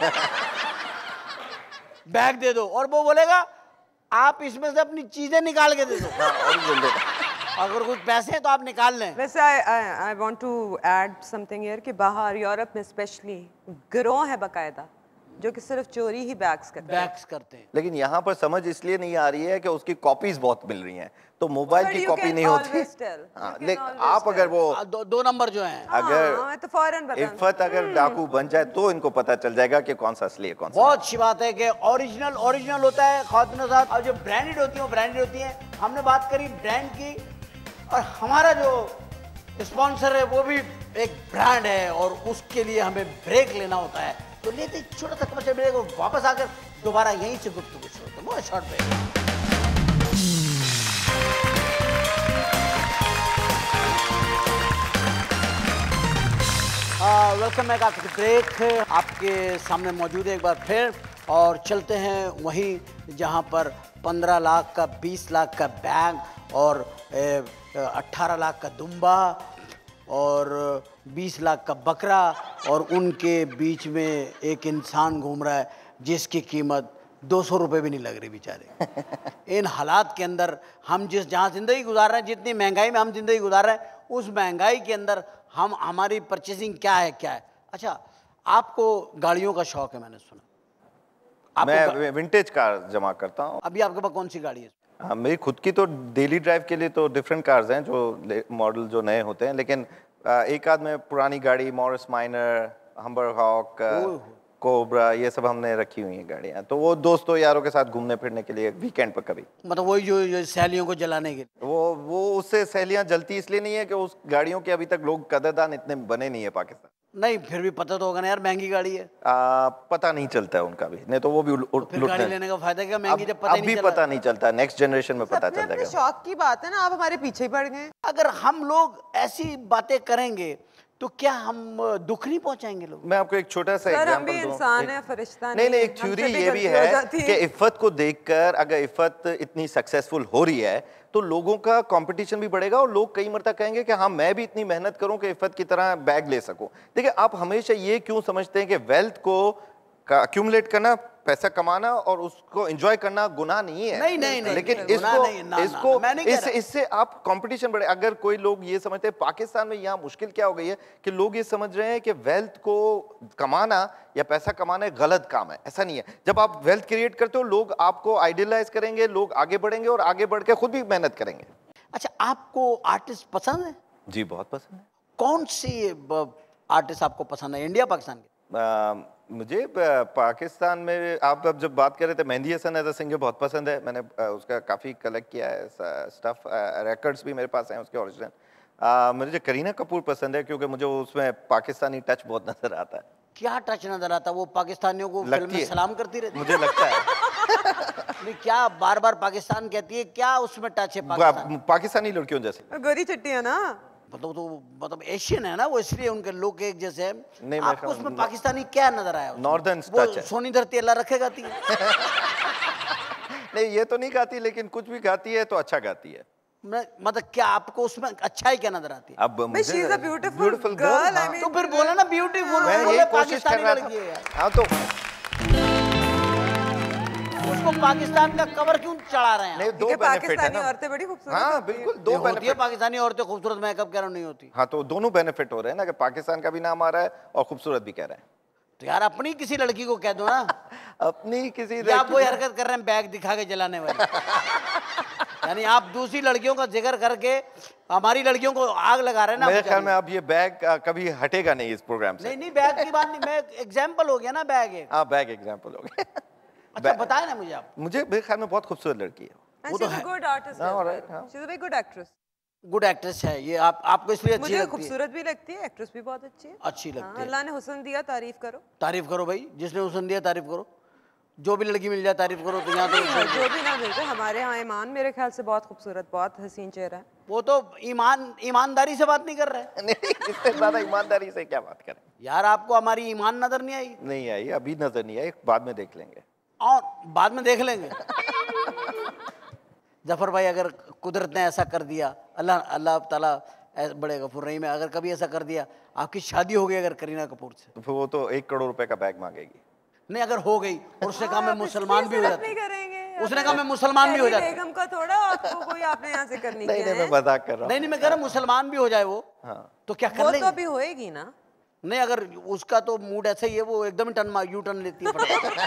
बैग दे दो, और वो बोलेगा आप इसमें से अपनी चीजें निकाल के दे दो। अगर कुछ पैसे हैं तो आप निकाल लें। वैसे I want to add something here कि बाहर यूरोप में स्पेशली गिरोह है बकायदा जो कि सिर्फ चोरी ही बैग्स करते हैं। बैग्स करते हैं। लेकिन यहाँ पर समझ इसलिए नहीं आ रही है कि उसकी कॉपीज बहुत मिल रही हैं, तो मोबाइल की कॉपी नहीं होती। हाँ, लेकिन आप अगर वो दो नंबर जो हैं, अगर तो फौरन बता। इफ़त अगर डाकू बन जाए तो इनको पता चल जाएगा कि कौन सा असली है कौन सा। बहुत अच्छी बात है कि ओरिजिनल होता है खातून साहब, और जो ब्रांडेड होती है वो ब्रांडेड होती है। हमने बात करी ब्रांड की, और हमारा जो स्पॉन्सर है वो भी एक ब्रांड है, और उसके लिए हमें ब्रेक लेना होता है। तो लेते छोटा सा कमर्शियल ब्रेक, और वापस आकर दोबारा यहीं से गुफ्तगू शुरू करते हैं। बहुत short break. Welcome back after break. आपके सामने मौजूद है एक बार फिर, और चलते हैं वहीं जहां पर 15 लाख का, 20 लाख का बैग, और 18 लाख का दुम्बा, और 20 लाख का बकरा, और उनके बीच में एक इंसान घूम रहा है जिसकी कीमत 200 रुपये भी नहीं लग रही बेचारे। इन हालात के अंदर हम जहाँ ज़िंदगी गुजार रहे हैं, जितनी महंगाई में हम ज़िंदगी गुजार रहे हैं, उस महंगाई के अंदर हमारी परचेसिंग क्या है। अच्छा, आपको गाड़ियों का शौक है, मैंने सुना। मैं विंटेज कार जमा करता हूँ। अभी आपके पास कौन सी गाड़ी है? हाँ, मेरी खुद की तो डेली ड्राइव के लिए तो डिफरेंट कार्स हैं जो मॉडल जो नए होते हैं, लेकिन एक आध में पुरानी गाड़ी, Morris Minor, Humber Hawk, Cobra, ये सब हमने रखी हुई हैं गाड़ियाँ। तो वो दोस्तों यारों के साथ घूमने फिरने के लिए वीकेंड पर कभी, मतलब वही जो सैलियों को जलाने के लिए। वो उससे सैलियाँ जलती इसलिए नहीं है कि उस गाड़ियों के अभी तक लोग कदरदान इतने बने नहीं है पाकिस्तान। नहीं, फिर भी पता तो होगा ना यार, महंगी गाड़ी है। पता नहीं चलता है उनका भी, नहीं तो वो भी फिर गाड़ी लेने का फायदा क्या, महंगी जब पता ही नहीं पता नहीं चलता, नेक्स्ट जनरेशन में पता चल जाएगा। शौक की बात है ना, आप हमारे पीछे ही पड़ गए। अगर हम लोग ऐसी बातें करेंगे तो क्या हम दुख नहीं पहुंचाएंगे लोग? मैं आपको एक छोटा सा एग्जांपल दूं। इंसान है, फरिश्ता नहीं, एक थ्योरी ये भी है कि इफ़त को देखकर अगर इफ़त इतनी सक्सेसफुल हो रही है तो लोगों का कंपटीशन भी बढ़ेगा, और लोग कई मरतबा कहेंगे कि हाँ, मैं भी इतनी मेहनत करूं कि इफ़त की तरह बैग ले सकूं। देखिए, आप हमेशा ये क्यों समझते हैं कि वेल्थ को अक्यूमुलेट करना, पैसा कमाना और उसको एंजॉय करना गुनाह नहीं है? नहीं, लेकिन इससे आप कंपटीशन बढ़े। अगर कोई लोग ये समझते हैं, पाकिस्तान में यहाँ मुश्किल क्या हो गई है कि लोग ये समझ रहे हैं कि वेल्थ को कमाना या पैसा कमाना एक गलत काम है। ऐसा नहीं है। जब आप वेल्थ क्रिएट करते हो, लोग आपको आइडियलाइज करेंगे, लोग आगे बढ़ेंगे और आगे बढ़ के खुद भी मेहनत करेंगे। अच्छा, आपको आर्टिस्ट पसंद है? जी, बहुत पसंद है। कौन सी आर्टिस्ट आपको पसंद है, इंडिया पाकिस्तान के? मुझे पाकिस्तान में, आप अब जब बात कर रहे थे, Mehdi Hassan as a singer बहुत पसंद है। मैंने उसका काफ़ी कलेक्ट किया है स्टफ, रिकॉर्ड्स भी मेरे पास हैं उसके ओरिजिनल। मुझे करीना कपूर पसंद है क्योंकि मुझे उसमें पाकिस्तानी टच बहुत नजर आता है। क्या टच नजर आता है? वो पाकिस्तानियों को फिल्म में सलाम करती रहती है, मुझे लगता है। क्या बार बार पाकिस्तान कहती है, क्या उसमें टच है पाकिस्तानी लड़कियों जैसे? गोरी चिट्टी है ना, मतलब एशियन है ना वो, इसलिए उनके लोग एक जैसे हैं। नहीं, आपको उसमें पाकिस्तानी क्या नजर आया? नॉर्दर्न टच है। सोनी धरती अल्लाह रखे गाती है। नहीं, ये तो नहीं गाती, लेकिन कुछ भी गाती है तो अच्छा गाती है। मतलब क्या आपको उसमें अच्छा ही क्या नजर आती है? अब मुझे she is a beautiful girl. तो फिर बोला ना ब्यूटीफुल, मैं ये कोशिश कर रहा लड़की है। हाँ, तो उसको पाकिस्तान का कवर क्यों चढ़ा रहे हैं? नहीं, दो बेनिफिट है ना। औरतें बड़ी खूबसूरत। हाँ, बिल्कुल, दो होती है पाकिस्तानी औरतें खूबसूरत, मैं कब कह रहा हूँ नहीं होती। हाँ, तो दोनों बेनिफिट हो रहे हैं ना, कि पाकिस्तान का भी नाम आ रहा है और खूबसूरत भी कह रहे हैं। तो यार अपनी किसी लड़की को कह दो ना। अपनी किसी आप वो हरकत कर रहे हैं बैग दिखा के जलाने वाली। यानी आप दूसरी लड़कियों का जिक्र करके हमारी लड़कियों को आग लगा रहे हैं ना। मेरे ख्याल में अब ये बैग कभी हटेगा नहीं इस प्रोग्राम से। नहीं, बैग की बात नहीं, मैं एग्जाम्पल हो गया ना, बैग है। हाँ, बैग एग्जाम्पल हो गया। अच्छा, बताए ना मुझे आप। मुझे मेरे ख्याल में बहुत खूबसूरत लड़की है। वो तो है। गुड आर्टिस्ट है, she is a very good actress. Good actress है ये, आपको इसलिए अच्छी लगती है? मुझे खूबसूरत भी लगती है, एक्ट्रेस भी बहुत अच्छी है। अच्छी लगती है। अल्लाह ने हुस्न दिया, तारीफ करो। तारीफ करो भाई, जिसने हुस्न दिया तारीफ करो। जो भी लड़की मिल जाए तारीफ करो। तो यहाँ तो जो भी ना मिल जाए, हमारे यहाँ ईमान मेरे ख्याल से बहुत खूबसूरत, बहुत हसीन चेहरा है। वो तो ईमानदारी से बात नहीं कर रहे। नहीं, इससे ज्यादा ईमानदारी से क्या बात करें। यार आपको हमारी ईमान नजर नहीं आई? नहीं आई, अभी नजर नहीं आई, बाद में देख लेंगे। और बाद में देख लेंगे। जफर भाई, अगर कुदरत ने ऐसा कर दिया, अल्लाह अल्लाह ताला बड़े गफूर रहीम है, अगर कभी ऐसा कर दिया आपकी शादी हो गई अगर करीना कपूर से, तो फिर वो तो 1 करोड़ रुपए का बैग मांगेगी। नहीं अगर हो गई और उसने कहा मैं मुसलमान भी हो जाता, नहीं करेंगे, उसने कहा मैं मुसलमान भी हो जाता, बेगम का थोड़ा आपको कोई आपने यहाँ से करनी नहीं क्या नहीं, है? मैं मजाक कर रहा हूँ। नहीं मैं कह रहा मुसलमान भी हो जाए वो, हाँ। तो क्या कर वो लेंगे? तो अभी होएगी ना। नहीं अगर उसका तो मूड ऐसा ही है, वो एकदम यू टर्न लेती है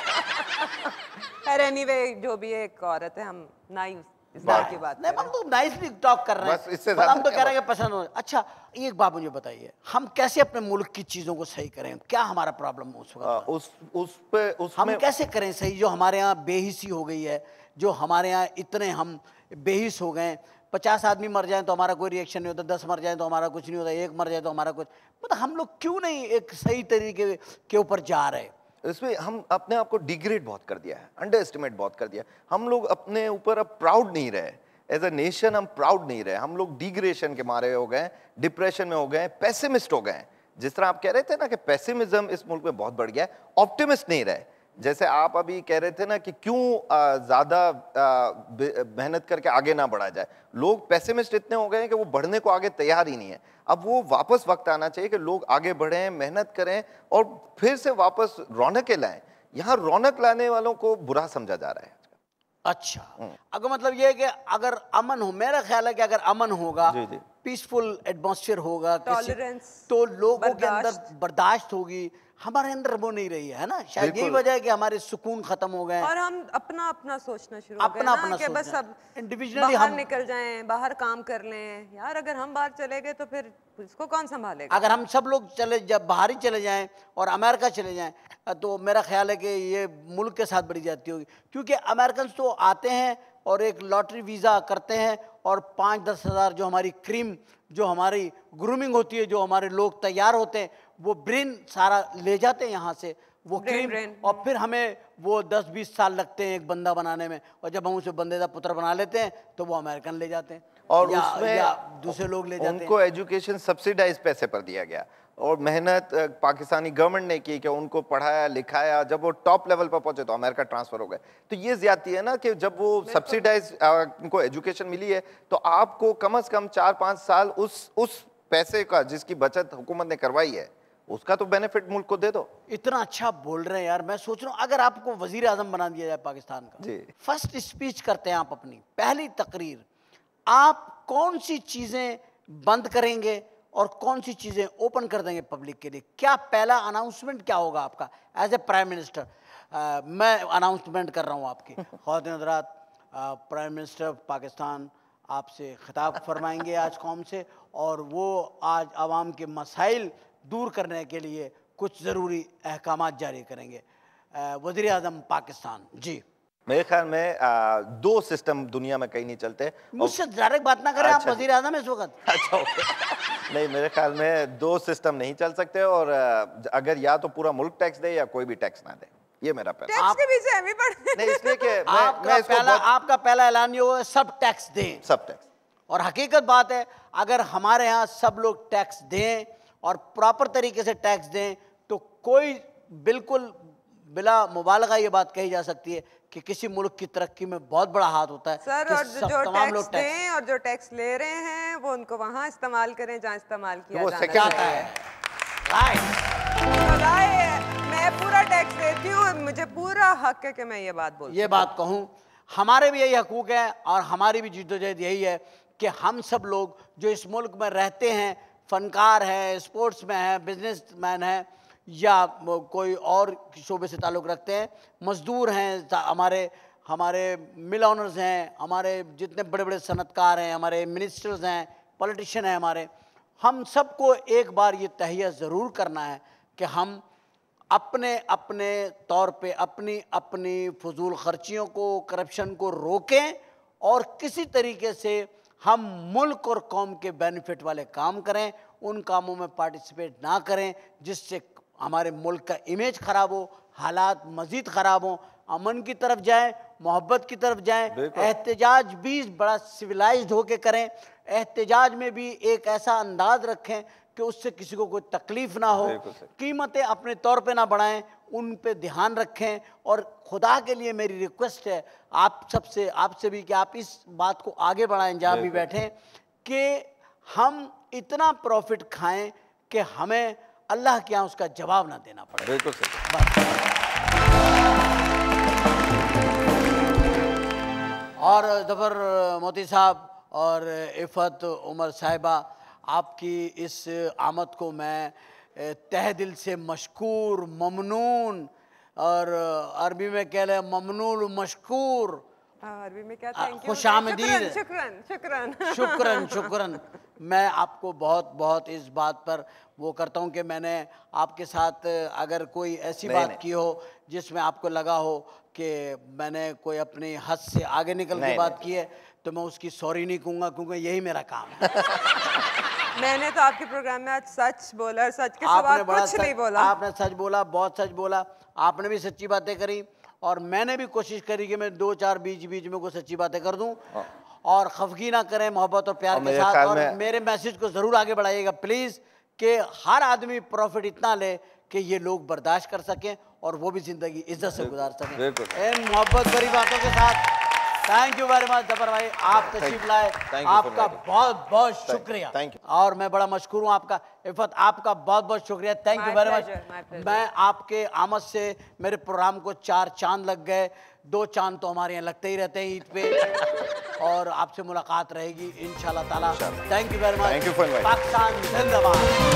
खैर एनीवे, जो भी एक औरत है, हम ना ही इस बात की बात नहीं, हम तो नाइसली टॉक कर रहे बस हैं, इससे पर हम तो ज्यादा कह रहे हैं कि पसंद हो। अच्छा एक बात मुझे बताइए, हम कैसे अपने मुल्क की चीजों को सही करें? क्या हमारा प्रॉब्लम उस वक्त? हम उसमें कैसे करें सही? जो हमारे यहाँ बेहिसी हो गई है, जो हमारे यहाँ इतने हम बेहिस हो गए, 50 आदमी मर जाए तो हमारा कोई रिएक्शन नहीं होता, 10 मर जाए तो हमारा कुछ नहीं होता, 1 मर जाए तो हमारा कुछ, मतलब हम लोग क्यों नहीं एक सही तरीके के ऊपर जा रहे? इसमें हम अपने आप को डिग्रेड बहुत कर दिया है, अंडर एस्टिमेट बहुत कर दिया। हम लोग अपने ऊपर अब प्राउड नहीं रहे, एज अ नेशन हम प्राउड नहीं रहे। हम लोग डिग्रेशन के मारे हो गए, डिप्रेशन में हो गए, पेसिमिस्ट हो गए। जिस तरह आप कह रहे थे ना कि पेसिमिज्म इस मुल्क में बहुत बढ़ गया है, ऑप्टिमिस्ट नहीं रहे। जैसे आप अभी कह रहे थे ना कि क्यों ज्यादा मेहनत करके आगे ना बढ़ा जाए, लोग पेसिमिस्ट इतने हो गए हैं कि वो बढ़ने को आगे तैयार ही नहीं है। अब वो वापस वक्त आना चाहिए कि लोग आगे बढ़ें, मेहनत करें और फिर से वापस रौनकें लाएं। यहाँ रौनक लाने वालों को बुरा समझा जा रहा है। अच्छा, अगर मतलब ये है कि अगर अमन हो, मेरा ख्याल है कि अगर अमन होगा, जी, जी। पीसफुल एटमॉस्फेयर होगा, टॉलरेंस, तो लोगों के अंदर बर्दाश्त। बर्दाश्त होगी। हमारे अंदर वो नहीं रही है ना, शायद यही वजह है कि हमारे सुकून खत्म हो गए हैं। और हम अपना अपना सोचना शुरू हो गए अपना ना अपना कि बस सोचना। अब Individually बाहर हम- निकल जाएं, बाहर काम कर लें। यार अगर हम बाहर चले गए तो फिर इसको कौन संभालेगा? अगर हम सब लोग जब बाहर ही चले जाएं और अमेरिका चले जाएं, तो मेरा ख्याल है कि ये मुल्क के साथ बड़ी जाती होगी, क्योंकि अमेरिकन तो आते हैं और एक लॉटरी वीज़ा करते हैं और 5-10 हज़ार जो हमारी क्रीम, जो हमारी ग्रूमिंग होती है, जो हमारे लोग तैयार होते हैं, वो ब्रेन सारा ले जाते हैं यहाँ से, वो क्रीम, और फिर हमें वो 10-20 साल लगते हैं एक बंदा बनाने में, और जब हम उसे बंदे का पुत्र बना लेते हैं तो वो अमेरिकन ले जाते हैं और उसमें या दूसरे लोग ले जाते हैं। उनको एजुकेशन सब्सिडाइज पैसे पर दिया गया और मेहनत पाकिस्तानी गवर्नमेंट ने की कि उनको पढ़ाया लिखाया, जब वो टॉप लेवल पर पहुंचे तो अमेरिका ट्रांसफर हो गए। तो ये ज्यादती है ना कि जब वो सब्सिडाइज उनको एजुकेशन मिली है तो आपको कम से कम 4-5 साल उस पैसे का जिसकी बचत हुकूमत ने करवाई है उसका तो बेनिफिट मुल्क को दे दो। इतना अच्छा बोल रहे हैं यार, मैं सोच रहा हूँ अगर आपको वजीर आजम बना दिया जाए पाकिस्तान का, जी। फर्स्ट स्पीच करते हैं आप, अपनी पहली तकरीर, आप कौन सी चीजें बंद करेंगे और कौन सी चीजें ओपन कर देंगे पब्लिक के लिए? क्या पहला अनाउंसमेंट क्या होगा आपका एज ए प्राइम मिनिस्टर? मैं अनाउंसमेंट कर रहा हूँ आपकी ख्वातीन हज़रात, प्राइम मिनिस्टर पाकिस्तान आपसे खिताब फरमाएंगे आज कौम से, और वो आज आवाम के मसाइल दूर करने के लिए कुछ ज़रूरी अहकामात जारी करेंगे। वज़ीर आज़म पाकिस्तान जी। मेरे ख्याल में 2 सिस्टम दुनिया में कहीं नहीं चलते। मुझसे डायरेक्ट बात ना करें, आप अच्छा। वज़ीर आज़म इस वक्त। अच्छा ओके। नहीं, मेरे ख्याल में 2 सिस्टम नहीं चल सकते, और अगर या तो पूरा मुल्क टैक्स दे या कोई भी टैक्स ना दे, ये मेरा पहला। टैक्स के पीछे हम ही पड़े। नहीं, इसलिए कि आपका पहला ऐलान ये होगा सब टैक्स दें, सब टैक्स। और हकीकत बात है अगर हमारे यहाँ सब लोग टैक्स दें और प्रॉपर तरीके से टैक्स दें तो कोई बिल्कुल बिला मुबालगा ये बात कही जा सकती है कि किसी मुल्क की तरक्की में बहुत बड़ा हाथ होता है। सर, और जो टैक्स दें और जो टैक्स ले रहे हैं वो उनको वहाँ इस्तेमाल करें जहाँ इस्तेमाल किया जाता है। मैं पूरा टैक्स देती हूँ, मुझे पूरा हक है कि मैं ये बात बोलूं। ये बात कहूँ, हमारे भी यही हकूक है और हमारी भी जद्दोजहद यही है कि हम सब लोग जो इस मुल्क में रहते हैं, फनकार हैं, स्पोर्ट्स में हैं, बिजनेसमैन हैं या कोई और शोबे से ताल्लुक़ रखते हैं, मज़दूर हैं, हमारे मिल ऑनर्स हैं, हमारे जितने बड़े बड़े सनतकार हैं, हमारे मिनिस्टर्स हैं, पॉलिटिशियन हैं हमारे, हम सबको एक बार ये तहिया ज़रूर करना है कि हम अपने अपने तौर पे अपनी अपनी फजूल खर्चियों को, करप्शन को रोकें और किसी तरीके से हम मुल्क और कौम के बेनिफिट वाले काम करें, उन कामों में पार्टिसिपेट ना करें जिससे हमारे मुल्क का इमेज ख़राब हो, हालात मज़ीद ख़राब हों, अमन की तरफ जाएं, मोहब्बत की तरफ जाएं, एहतजाज भी बड़ा सिविलाइज्ड होके करें, एहतजाज में भी एक ऐसा अंदाज रखें कि उससे किसी को कोई तकलीफ ना हो, बिल्कुल सही। कीमतें अपने तौर पे ना बढ़ाएं, उन पे ध्यान रखें। और खुदा के लिए मेरी रिक्वेस्ट है आपसे भी कि आप इस बात को आगे बढ़ाएं जहाँ भी बैठें, कि हम इतना प्रॉफिट खाएं कि हमें अल्लाह के यहाँ उसका जवाब ना देना पड़े। बिल्कुल सही। और ज़फ़र मोती साहब और इफ़त उमर साहिबा, आपकी इस आमद को मैं तहे दिल से मशकूर, ममनून, और अरबी में कह लें ममनून मशकूर, अरबी में क्या थैंक यू, खुशामदीद, शुक्रन शुक्रन शुक्रन शुक्रन। मैं आपको बहुत बहुत इस बात पर वो करता हूँ कि मैंने आपके साथ अगर कोई ऐसी बात की हो जिसमें आपको लगा हो कि मैंने कोई अपनी हद से आगे निकल के बात की है, तो मैं उसकी सॉरी नहीं कहूँगा, क्योंकि यही मेरा काम है। मैंने तो आपके प्रोग्राम में आज सच बोला, सच के सिवा कुछ नहीं बोला। आपने सच बोला, बहुत सच बोला, आपने भी सच्ची बातें करी, और मैंने भी कोशिश करी कि मैं 2-4 बीच में कोई सच्ची बातें कर दूं। और खफगी ना करें, मोहब्बत और प्यार के साथ। और मेरे मैसेज को ज़रूर आगे बढ़ाइएगा प्लीज़, कि हर आदमी प्रॉफिट इतना ले कि ये लोग बर्दाश्त कर सकें और वो भी ज़िंदगी इज्जत से गुजार सकें। इन मोहब्बत भरी बातों के साथ thank you very much Zafar भाई, आप तशरीफ लाए, आपका बहुत बहुत शुक्रिया। और मैं बड़ा मशकूर हूँ आपका। इफ़त, आपका बहुत बहुत शुक्रिया, थैंक यू वेरी मच। मैं आपके आमद से मेरे प्रोग्राम को 4 चांद लग गए, 2 चांद तो हमारे यहाँ लगते ही रहते हैं ईद पे। और आपसे मुलाकात रहेगी इंशाल्लाह ताला। Thank you very much. Thank you for inviting. Pakistan जिंदाबाद।